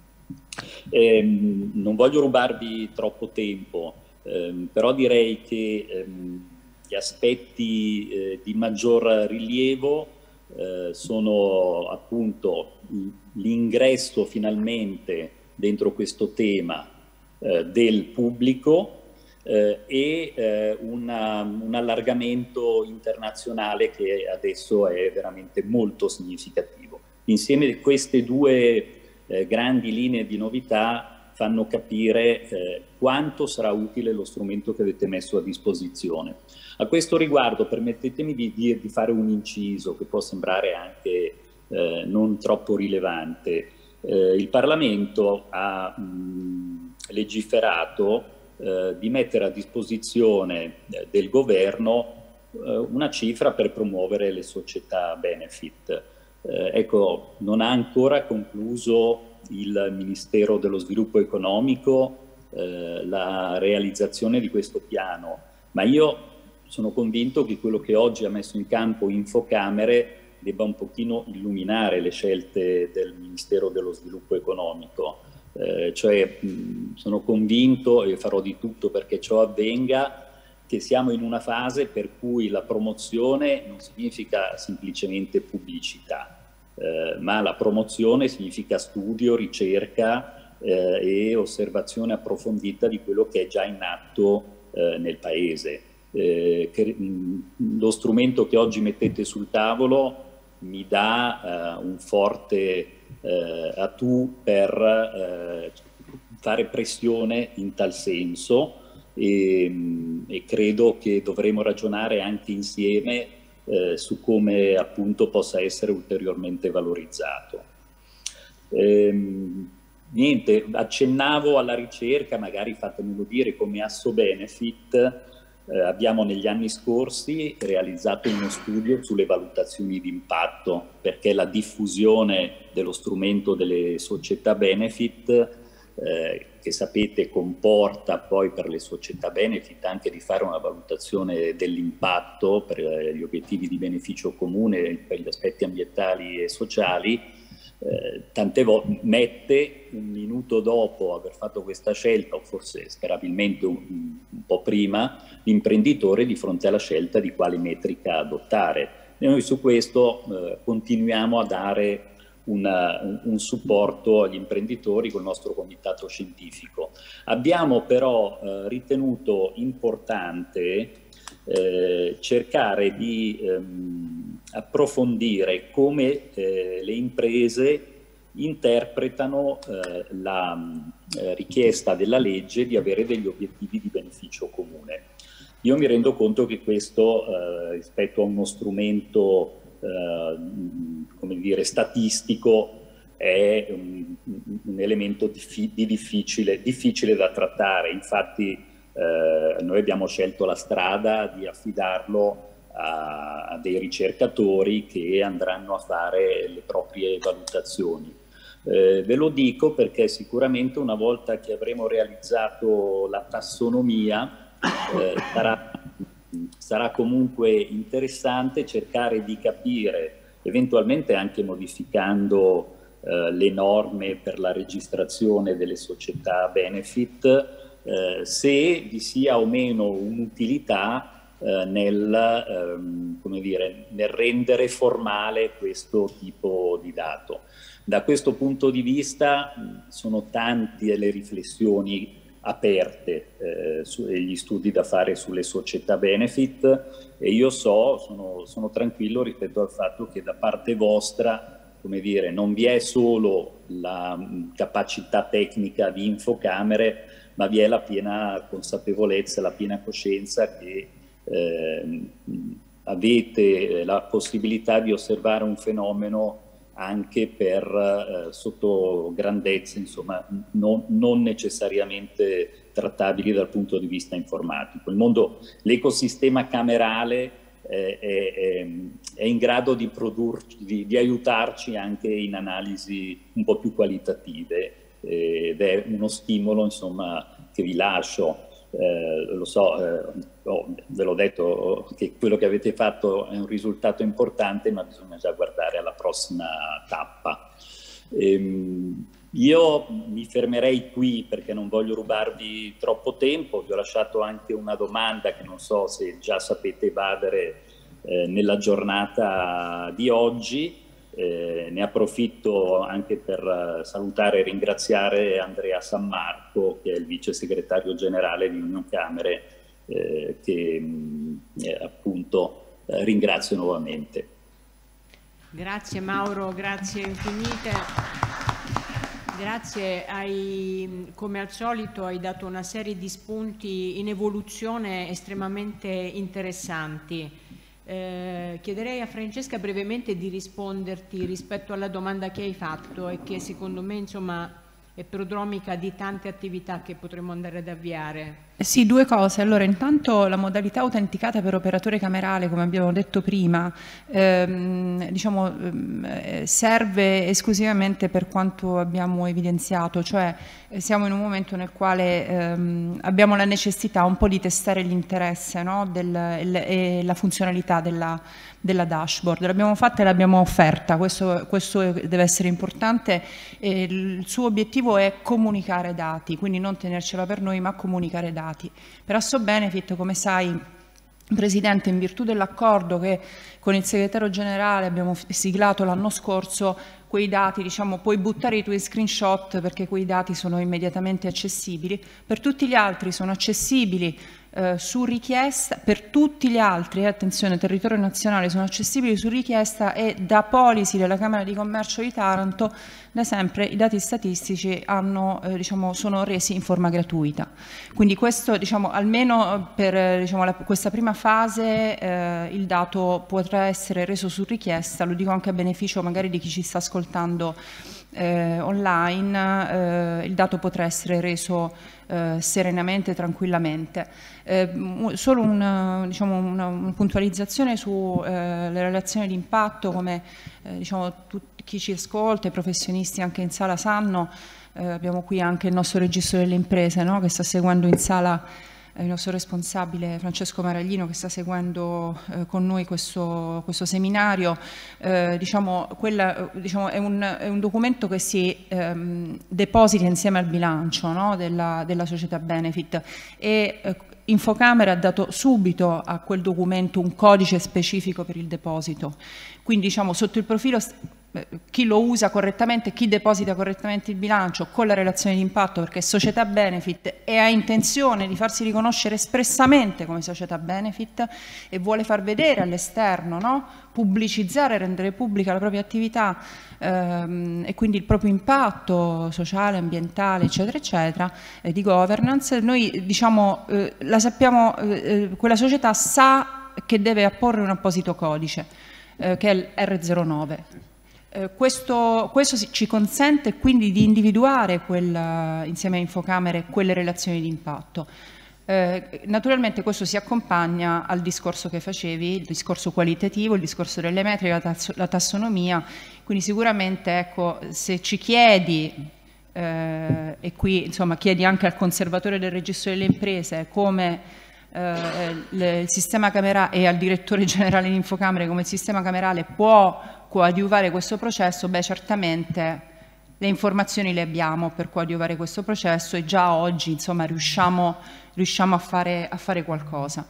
Eh, non voglio rubarvi troppo tempo, ehm, però direi che ehm, gli aspetti eh, di maggior rilievo eh, sono appunto l'ingresso finalmente dentro questo tema eh, del pubblico eh, e eh, una, un allargamento internazionale che adesso è veramente molto significativo. Insieme a queste due eh, grandi linee di novità fanno capire eh, quanto sarà utile lo strumento che avete messo a disposizione. A questo riguardo permettetemi di, di, di fare un inciso che può sembrare anche eh, non troppo rilevante. Eh, il Parlamento ha mh, legiferato eh, di mettere a disposizione eh, del governo eh, una cifra per promuovere le società benefit. Eh, ecco, non ha ancora concluso il Ministero dello Sviluppo Economico eh, la realizzazione di questo piano, ma io sono convinto che quello che oggi ha messo in campo Infocamere debba un pochino illuminare le scelte del Ministero dello Sviluppo Economico. Eh, cioè mh, sono convinto, e farò di tutto perché ciò avvenga, che siamo in una fase per cui la promozione non significa semplicemente pubblicità, eh, ma la promozione significa studio, ricerca eh, e osservazione approfondita di quello che è già in atto eh, nel Paese. Eh, che, mh, lo strumento che oggi mettete sul tavolo mi dà eh, un forte eh, attu per eh, fare pressione in tal senso. E, e credo che dovremo ragionare anche insieme eh, su come appunto possa essere ulteriormente valorizzato. Ehm, niente, accennavo alla ricerca, magari fatemelo dire, come Asso Benefit eh, abbiamo negli anni scorsi realizzato uno studio sulle valutazioni di impatto, perché la diffusione dello strumento delle società benefit Eh, che sapete comporta poi per le società benefit anche di fare una valutazione dell'impatto per eh, gli obiettivi di beneficio comune, per gli aspetti ambientali e sociali, eh, tante volte mette un minuto dopo aver fatto questa scelta, o forse sperabilmente un, un po' prima, l'imprenditore di fronte alla scelta di quale metrica adottare. E noi su questo eh, continuiamo a dare Una, un supporto agli imprenditori col nostro comitato scientifico. Abbiamo però eh, ritenuto importante eh, cercare di ehm, approfondire come eh, le imprese interpretano eh, la eh, richiesta della legge di avere degli obiettivi di beneficio comune. Io mi rendo conto che questo eh, rispetto a uno strumento Uh, come dire, statistico è un, un elemento diffi di difficile, difficile da trattare. Infatti uh, noi abbiamo scelto la strada di affidarlo a, a dei ricercatori che andranno a fare le proprie valutazioni. Uh, ve lo dico perché sicuramente una volta che avremo realizzato la tassonomia uh, sarà sarà comunque interessante cercare di capire, eventualmente anche modificando eh, le norme per la registrazione delle società benefit, eh, se vi sia o meno un'utilità eh, nel, ehm, come dire, nel rendere formale questo tipo di dato. Da questo punto di vista mh, sono tante le riflessioni aperte, eh, su, gli studi da fare sulle società benefit, e io so, sono, sono tranquillo rispetto al fatto che da parte vostra, come dire, non vi è solo la mh, capacità tecnica di Infocamere, ma vi è la piena consapevolezza, la piena coscienza che eh, mh, avete la possibilità di osservare un fenomeno anche per eh, sotto grandezze, insomma, non, non necessariamente trattabili dal punto di vista informatico. Il mondo, l'ecosistema camerale eh, è, è, è in grado di, produrci, di, di aiutarci anche in analisi un po' più qualitative, eh, ed è uno stimolo, insomma, che vi lascio. Eh, lo so, eh, oh, ve l'ho detto che quello che avete fatto è un risultato importante, ma bisogna già guardare alla prossima tappa. Ehm, io mi fermerei qui perché non voglio rubarvi troppo tempo. Vi ho lasciato anche una domanda che non so se già sapete evadere eh, nella giornata di oggi. Eh, ne approfitto anche per salutare e ringraziare Andrea Sammarco, che è il vice segretario generale di Union Camere, eh, che mh, eh, appunto eh, ringrazio nuovamente. Grazie Mauro, grazie infinite. Grazie, hai, come al solito hai dato una serie di spunti in evoluzione estremamente interessanti. Eh, chiederei a Francesca brevemente di risponderti rispetto alla domanda che hai fatto e che secondo me insomma e prodromica di tante attività che potremmo andare ad avviare. Sì, due cose. Allora, intanto la modalità autenticata per operatore camerale, come abbiamo detto prima, ehm, diciamo, ehm, serve esclusivamente per quanto abbiamo evidenziato, cioè eh, siamo in un momento nel quale ehm, abbiamo la necessità un po' di testare l'interesse, no? Del, il, e la funzionalità della, della dashboard. L'abbiamo fatta e l'abbiamo offerta, questo, questo deve essere importante. E il suo obiettivo è comunicare dati, quindi non tenercela per noi, ma comunicare dati. Per Asso Benefit, come sai, Presidente, in virtù dell'accordo che con il segretario generale abbiamo siglato l'anno scorso, quei dati, diciamo, puoi buttare i tuoi screenshot perché quei dati sono immediatamente accessibili. Per tutti gli altri sono accessibili eh, su richiesta, per tutti gli altri, eh, attenzione, territorio nazionale, sono accessibili su richiesta e da policy della Camera di Commercio di Taranto da sempre i dati statistici hanno, eh, diciamo, sono resi in forma gratuita. Quindi questo, diciamo, almeno per diciamo, la, questa prima fase eh, il dato potrà essere reso su richiesta, lo dico anche a beneficio magari di chi ci sta ascoltando eh, online, eh, il dato potrà essere reso eh, serenamente, tranquillamente. Eh, solo un, diciamo, una, una puntualizzazione sulle eh, relazioni di impatto, come eh, diciamo, tutti chi ci ascolta, i professionisti anche in sala sanno, eh, abbiamo qui anche il nostro registro delle imprese, no? Che sta seguendo in sala, eh, il nostro responsabile Francesco Maraglino che sta seguendo eh, con noi questo, questo seminario. Eh, diciamo, quella, diciamo, è, un, è un documento che si ehm, deposita insieme al bilancio, no? della, della società Benefit e eh, Infocamera ha dato subito a quel documento un codice specifico per il deposito, quindi diciamo sotto il profilo chi lo usa correttamente, chi deposita correttamente il bilancio con la relazione di impatto, perché società benefit e ha intenzione di farsi riconoscere espressamente come società benefit e vuole far vedere all'esterno, no? Pubblicizzare, rendere pubblica la propria attività ehm, e quindi il proprio impatto sociale, ambientale, eccetera, eccetera, eh, di governance. Noi diciamo, eh, la sappiamo, eh, quella società sa che deve apporre un apposito codice, eh, che è il R zero nove. Eh, questo, questo ci consente quindi di individuare quel, insieme a Infocamere quelle relazioni di impatto. Eh, naturalmente questo si accompagna al discorso che facevi, il discorso qualitativo, il discorso delle metriche, la, tasso, la tassonomia, quindi sicuramente ecco, se ci chiedi, eh, e qui insomma chiedi anche al conservatore del registro delle imprese come eh, le, il sistema camerale e al direttore generale di Infocamere come il sistema camerale può coadiuvare questo processo, beh certamente le informazioni le abbiamo per coadiuvare questo processo e già oggi insomma riusciamo, riusciamo a, fare, a fare qualcosa.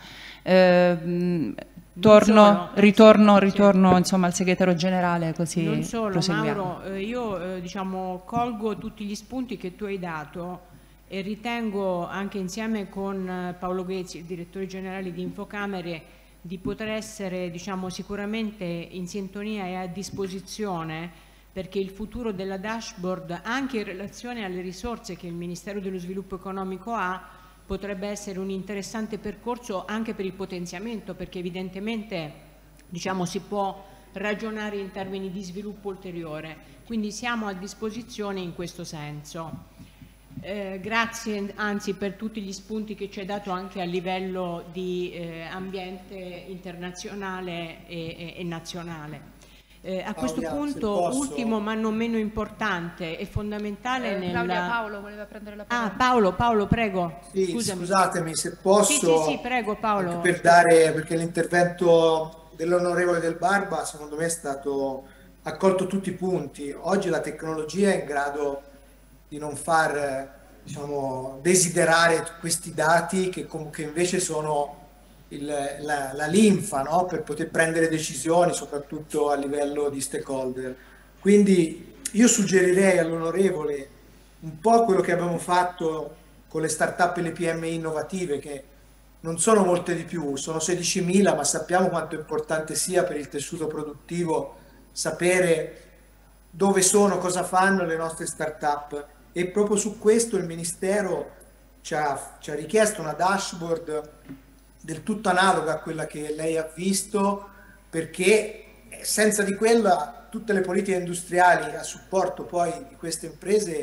Eh, torno, solo, ritorno, ritorno insomma al segretario generale così non solo, proseguiamo. Mauro, eh, io eh, diciamo colgo tutti gli spunti che tu hai dato e ritengo anche insieme con Paolo Ghezzi, il direttore generale di Infocamere, di poter essere diciamo, sicuramente in sintonia e a disposizione perché il futuro della dashboard, anche in relazione alle risorse che il Ministero dello Sviluppo Economico ha, potrebbe essere un interessante percorso anche per il potenziamento, perché evidentemente diciamo, si può ragionare in termini di sviluppo ulteriore. Quindi siamo a disposizione in questo senso. Eh, grazie anzi per tutti gli spunti che ci hai dato anche a livello di eh, ambiente internazionale e, e, e nazionale. Eh, a questo Claudia, punto, posso... ultimo ma non meno importante e fondamentale eh, nella... Claudia, Paolo voleva prendere la parola. Ah, Paolo, Paolo, prego. Sì, Scusami. scusatemi se posso, sì, sì, sì, prego, Paolo. per dare, perché l'intervento dell'onorevole Del Barba secondo me è stato accolto tutti i punti. Oggi la tecnologia è in grado di non far diciamo, desiderare questi dati che comunque invece sono il, la, la linfa, no? Per poter prendere decisioni soprattutto a livello di stakeholder. Quindi io suggerirei all'onorevole un po' quello che abbiamo fatto con le start-up e le P M I innovative, che non sono molte di più, sono sedicimila, ma sappiamo quanto importante sia per il tessuto produttivo sapere dove sono, cosa fanno le nostre start-up. E proprio su questo il Ministero ci ha, ci ha richiesto una dashboard del tutto analoga a quella che lei ha visto, perché senza di quella tutte le politiche industriali a supporto poi di queste imprese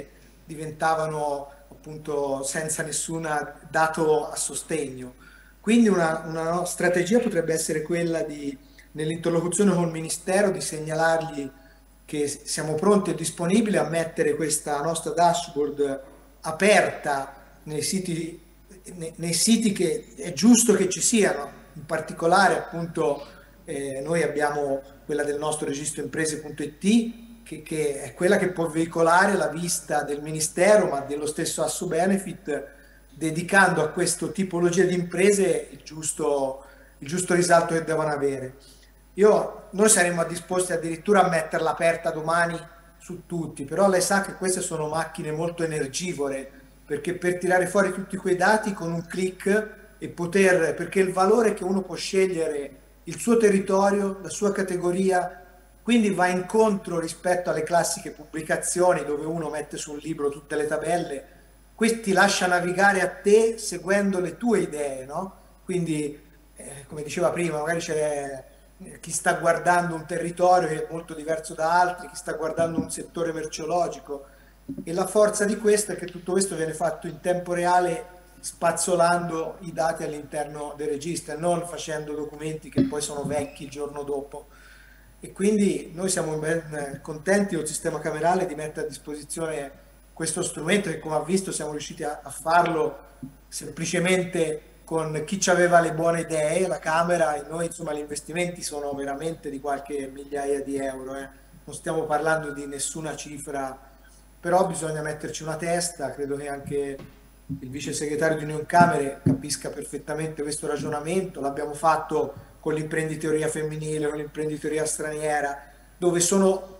diventavano appunto senza nessun dato a sostegno. Quindi una, una strategia potrebbe essere quella di, nell'interlocuzione col Ministero, di segnalargli che siamo pronti e disponibili a mettere questa nostra dashboard aperta nei siti, nei, nei siti che è giusto che ci siano. In particolare appunto eh, noi abbiamo quella del nostro registro imprese punto it, che, che è quella che può veicolare la vista del Ministero ma dello stesso Assobenefit, dedicando a questa tipologia di imprese il giusto, il giusto risalto che devono avere. Io, noi saremmo disposti addirittura a metterla aperta domani su tutti, però lei sa che queste sono macchine molto energivore, perché per tirare fuori tutti quei dati con un click e poter, perché il valore è che uno può scegliere il suo territorio, la sua categoria, quindi va incontro rispetto alle classiche pubblicazioni dove uno mette su un libro tutte le tabelle. Questi lascia navigare a te seguendo le tue idee, no? Quindi, eh, come diceva prima, magari c'è chi sta guardando un territorio che è molto diverso da altri, chi sta guardando un settore merceologico, e la forza di questo è che tutto questo viene fatto in tempo reale, spazzolando i dati all'interno del registro e non facendo documenti che poi sono vecchi il giorno dopo. E quindi noi siamo ben contenti col sistema camerale di mettere a disposizione questo strumento, che come ha visto siamo riusciti a, a farlo semplicemente con chi ci aveva le buone idee, la Camera, e noi insomma gli investimenti sono veramente di qualche migliaia di euro, eh. Non stiamo parlando di nessuna cifra, però bisogna metterci una testa. Credo che anche il vice segretario di Union Camere capisca perfettamente questo ragionamento. L'abbiamo fatto con l'imprenditoria femminile, con l'imprenditoria straniera, dove sono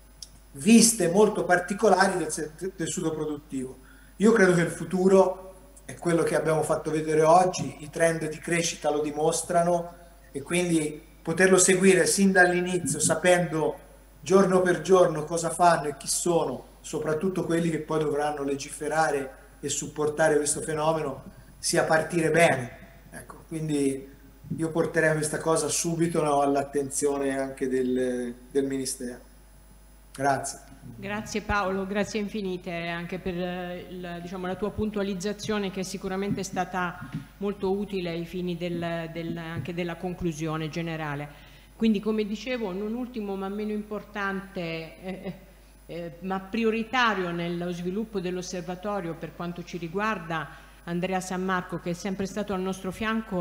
viste molto particolari del tessuto produttivo. Io credo che il futuro è quello che abbiamo fatto vedere oggi, i trend di crescita lo dimostrano, e quindi poterlo seguire sin dall'inizio, sapendo giorno per giorno cosa fanno e chi sono, soprattutto quelli che poi dovranno legiferare e supportare questo fenomeno, sia partire bene. Ecco, quindi io porterei questa cosa subito, no, all'attenzione anche del, del Ministero. Grazie. Grazie Paolo, grazie infinite anche per il, diciamo, la tua puntualizzazione, che sicuramente è stata molto utile ai fini del, del, anche della conclusione generale. Quindi, come dicevo, non ultimo ma meno importante, eh, eh, ma prioritario nello sviluppo dell'osservatorio per quanto ci riguarda, Andrea Sammarco, che è sempre stato al nostro fianco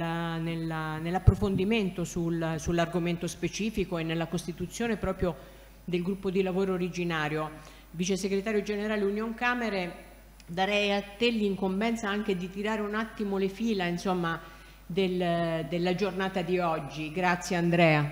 nell'approfondimento sul, sull'argomento specifico e nella costituzione proprio del gruppo di lavoro originario. Vice segretario generale Union Camere, darei a te l'incombenza anche di tirare un attimo le fila, insomma, del, della giornata di oggi. Grazie Andrea.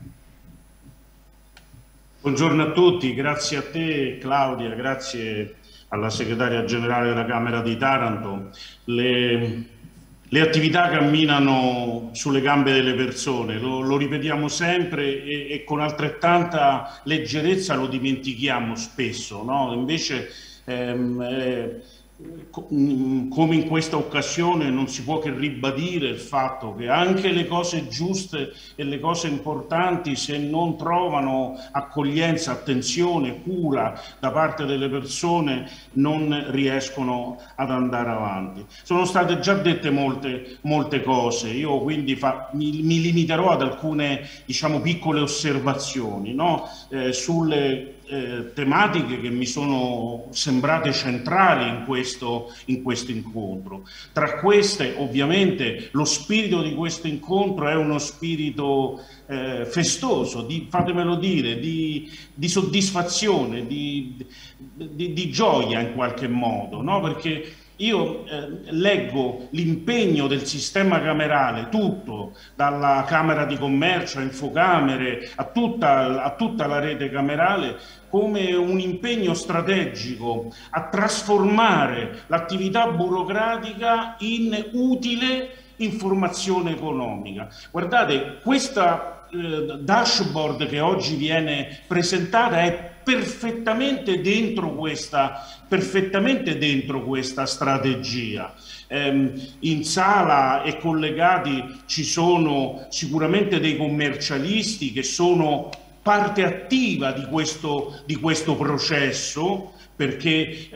Buongiorno a tutti, grazie a te Claudia, grazie alla segretaria generale della Camera di Taranto. Le, le attività camminano sulle gambe delle persone, lo, lo ripetiamo sempre e, e con altrettanta leggerezza lo dimentichiamo spesso, no? Invece ehm, eh, come in questa occasione non si può che ribadire il fatto che anche le cose giuste e le cose importanti, se non trovano accoglienza, attenzione, cura da parte delle persone, non riescono ad andare avanti. Sono state già dette molte, molte cose, io quindi fa, mi, mi limiterò ad alcune, diciamo, piccole osservazioni, no? eh, sulle Eh, tematiche che mi sono sembrate centrali in questo, in questo incontro. Tra queste, ovviamente, lo spirito di questo incontro è uno spirito eh, festoso, di, fatemelo dire, di, di soddisfazione, di, di, di gioia in qualche modo, no? Perché io eh, leggo l'impegno del sistema camerale, tutto, dalla Camera di Commercio a Infocamere, a tutta, a tutta la rete camerale, come un impegno strategico a trasformare l'attività burocratica in utile informazione economica. Guardate, questa eh, dashboard che oggi viene presentata è perfettamente dentro questa, perfettamente dentro questa strategia. Eh, in sala e collegati ci sono sicuramente dei commercialisti che sono parte attiva di questo, di questo processo, perché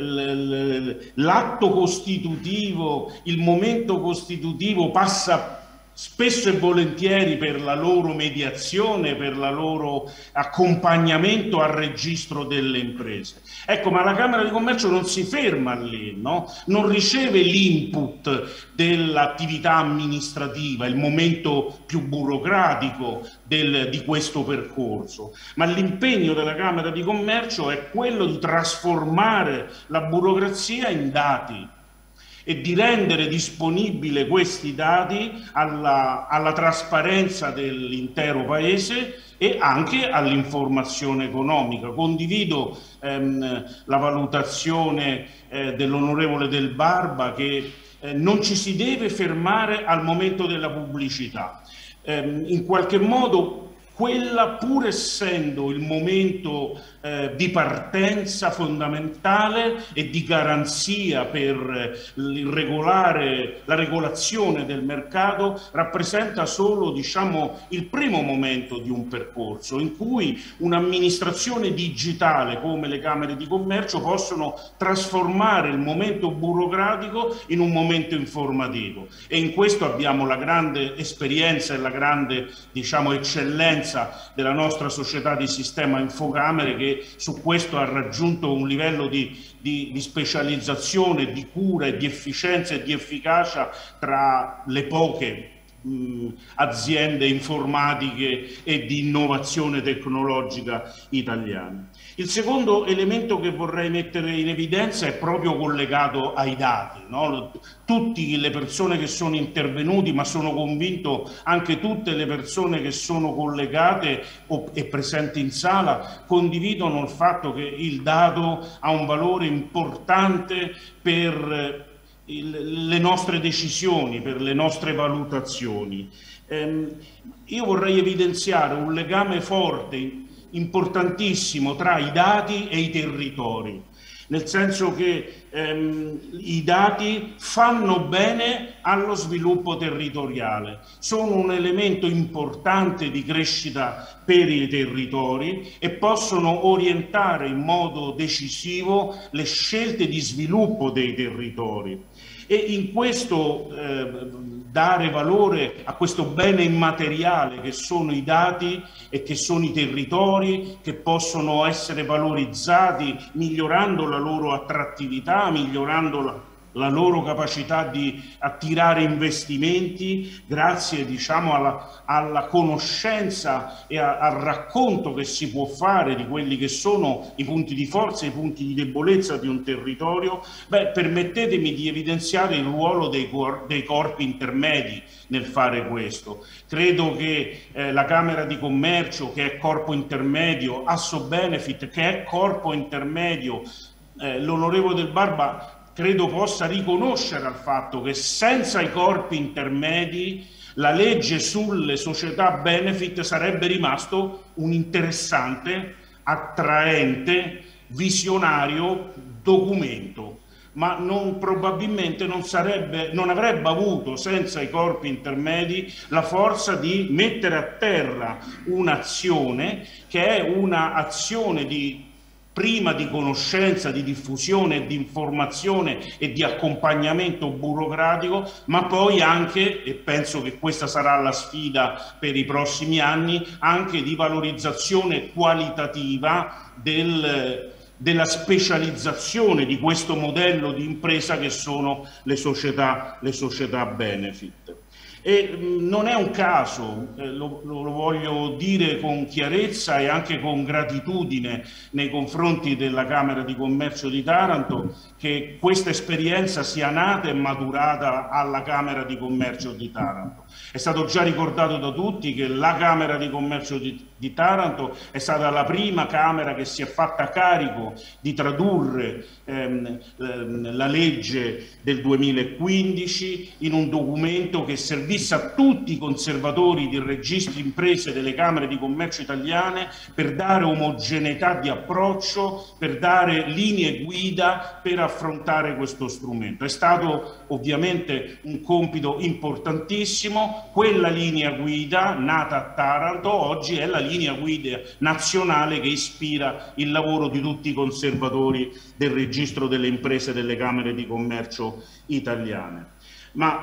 l'atto costitutivo, il momento costitutivo passa spesso e volentieri per la loro mediazione, per la loro accompagnamento al registro delle imprese. Ecco, ma la Camera di Commercio non si ferma lì, no? Non riceve l'input dell'attività amministrativa, il momento più burocratico del, di questo percorso, ma l'impegno della Camera di Commercio è quello di trasformare la burocrazia in dati e di rendere disponibile questi dati alla, alla trasparenza dell'intero Paese e anche all'informazione economica. Condivido ehm, la valutazione eh, dell'onorevole Del Barba che eh, non ci si deve fermare al momento della pubblicità. Eh, in qualche modo quella, pur essendo il momento eh, di partenza fondamentale e di garanzia per il regolare, la regolazione del mercato, rappresenta solo, diciamo, il primo momento di un percorso in cui un'amministrazione digitale come le Camere di Commercio possono trasformare il momento burocratico in un momento informativo, e in questo abbiamo la grande esperienza e la grande, diciamo, eccellenza della nostra società di sistema Infocamere, che su questo ha raggiunto un livello di, di, di specializzazione, di cura e di efficienza e di efficacia tra le poche mh, aziende informatiche e di innovazione tecnologica italiane. Il secondo elemento che vorrei mettere in evidenza è proprio collegato ai dati, no? Tutte le persone che sono intervenuti, ma sono convinto anche tutte le persone che sono collegate e presenti in sala, condividono il fatto che il dato ha un valore importante per il, le nostre decisioni, per le nostre valutazioni. Ehm, io vorrei evidenziare un legame forte, importantissimo, tra i dati e i territori, nel senso che ehm, i dati fanno bene allo sviluppo territoriale, sono un elemento importante di crescita per i territori e possono orientare in modo decisivo le scelte di sviluppo dei territori. E in questo eh, dare valore a questo bene immateriale che sono i dati e che sono i territori, che possono essere valorizzati migliorando la loro attrattività, migliorando la, la loro capacità di attirare investimenti, grazie, diciamo, alla, alla conoscenza e a, al racconto che si può fare di quelli che sono i punti di forza e i punti di debolezza di un territorio. Beh, permettetemi di evidenziare il ruolo dei, cor dei corpi intermedi nel fare questo. Credo che eh, la Camera di Commercio, che è corpo intermedio, Assobenefit, che è corpo intermedio, eh, l'onorevole Del Barba credo possa riconoscere al fatto che senza i corpi intermedi la legge sulle società benefit sarebbe rimasto un interessante, attraente, visionario documento, ma non, probabilmente non, sarebbe, non avrebbe avuto senza i corpi intermedi la forza di mettere a terra un'azione che è un'azione di prima di conoscenza, di diffusione, di informazione e di accompagnamento burocratico, ma poi anche, e penso che questa sarà la sfida per i prossimi anni, anche di valorizzazione qualitativa del, della specializzazione di questo modello di impresa che sono le società, le società benefit. E mh, non è un caso, eh, lo, lo voglio dire con chiarezza e anche con gratitudine nei confronti della Camera di Commercio di Taranto, che questa esperienza sia nata e maturata alla Camera di Commercio di Taranto. È stato già ricordato da tutti che la Camera di Commercio di, di Taranto è stata la prima Camera che si è fatta carico di tradurre ehm, ehm, la legge del duemilaquindici in un documento che servisse a tutti i conservatori di registri imprese delle Camere di Commercio italiane per dare omogeneità di approccio, per dare linee guida per affrontare questo strumento. È stato ovviamente un compito importantissimo. Quella linea guida nata a Taranto oggi è la linea guida nazionale che ispira il lavoro di tutti i conservatori del registro delle imprese delle Camere di Commercio italiane. Ma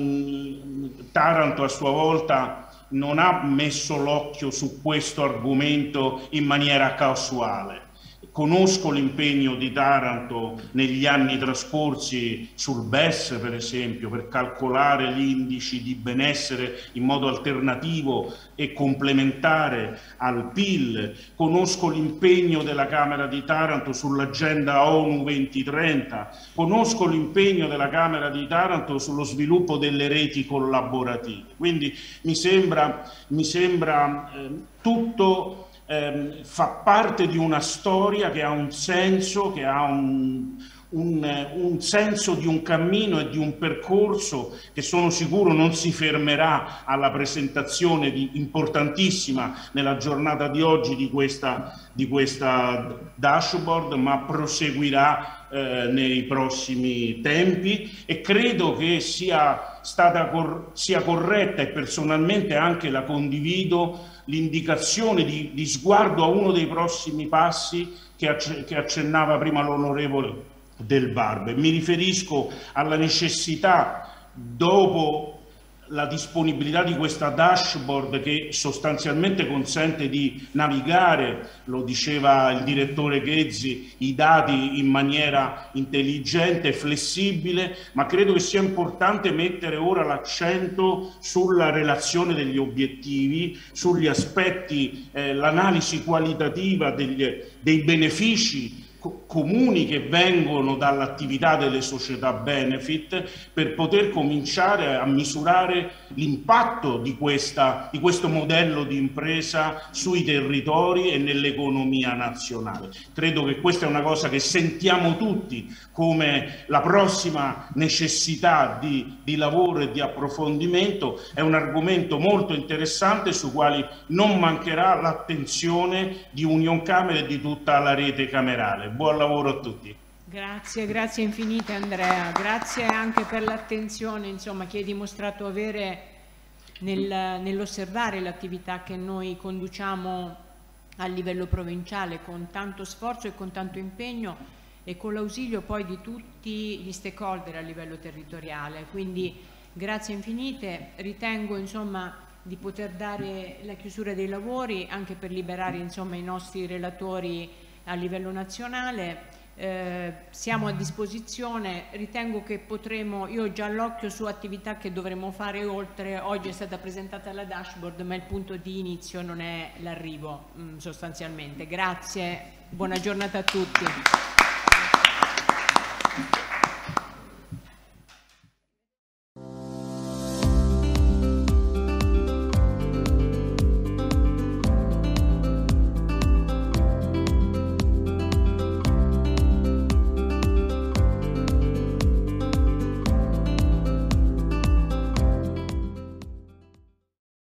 non, Taranto a sua volta non ha messo l'occhio su questo argomento in maniera casuale. Conosco l'impegno di Taranto negli anni trascorsi sul B E S, per esempio, per calcolare gli indici di benessere in modo alternativo e complementare al P I L. Conosco l'impegno della Camera di Taranto sull'agenda ONU duemilatrenta. Conosco l'impegno della Camera di Taranto sullo sviluppo delle reti collaborative. Quindi mi sembra, mi sembra eh, tutto... Eh, fa parte di una storia che ha un senso, che ha un, un, un senso di un cammino e di un percorso che sono sicuro non si fermerà alla presentazione di, importantissima nella giornata di oggi di questa, di questa dashboard, ma proseguirà eh, nei prossimi tempi, e credo che sia stata cor- sia corretta, e personalmente anche la condivido, l'indicazione di, di sguardo a uno dei prossimi passi che, acc- che accennava prima l'onorevole Del Barbe. Mi riferisco alla necessità, dopo la disponibilità di questa dashboard che sostanzialmente consente di navigare, lo diceva il direttore Ghezzi, i dati in maniera intelligente e flessibile, ma credo che sia importante mettere ora l'accento sulla relazione degli obiettivi, sugli aspetti, eh, l'analisi qualitativa degli, dei benefici comuni che vengono dall'attività delle società benefit, per poter cominciare a misurare l'impatto di, questa, di questo modello di impresa sui territori e nell'economia nazionale. Credo che questa è una cosa che sentiamo tutti come la prossima necessità di, di lavoro e di approfondimento. È un argomento molto interessante su quali non mancherà l'attenzione di Unioncamere e di tutta la rete camerale. Buon lavoro a tutti. Grazie, grazie infinite Andrea, grazie anche per l'attenzione insomma, che hai dimostrato avere nel, nell'osservare l'attività che noi conduciamo a livello provinciale con tanto sforzo e con tanto impegno, e con l'ausilio poi di tutti gli stakeholder a livello territoriale. Quindi grazie infinite, ritengo insomma di poter dare la chiusura dei lavori anche per liberare insomma i nostri relatori a livello nazionale. Eh, siamo a disposizione, ritengo che potremo, io ho già l'occhio su attività che dovremo fare oltre. Oggi è stata presentata la dashboard, ma il punto di inizio non è l'arrivo sostanzialmente. Grazie, buona giornata a tutti.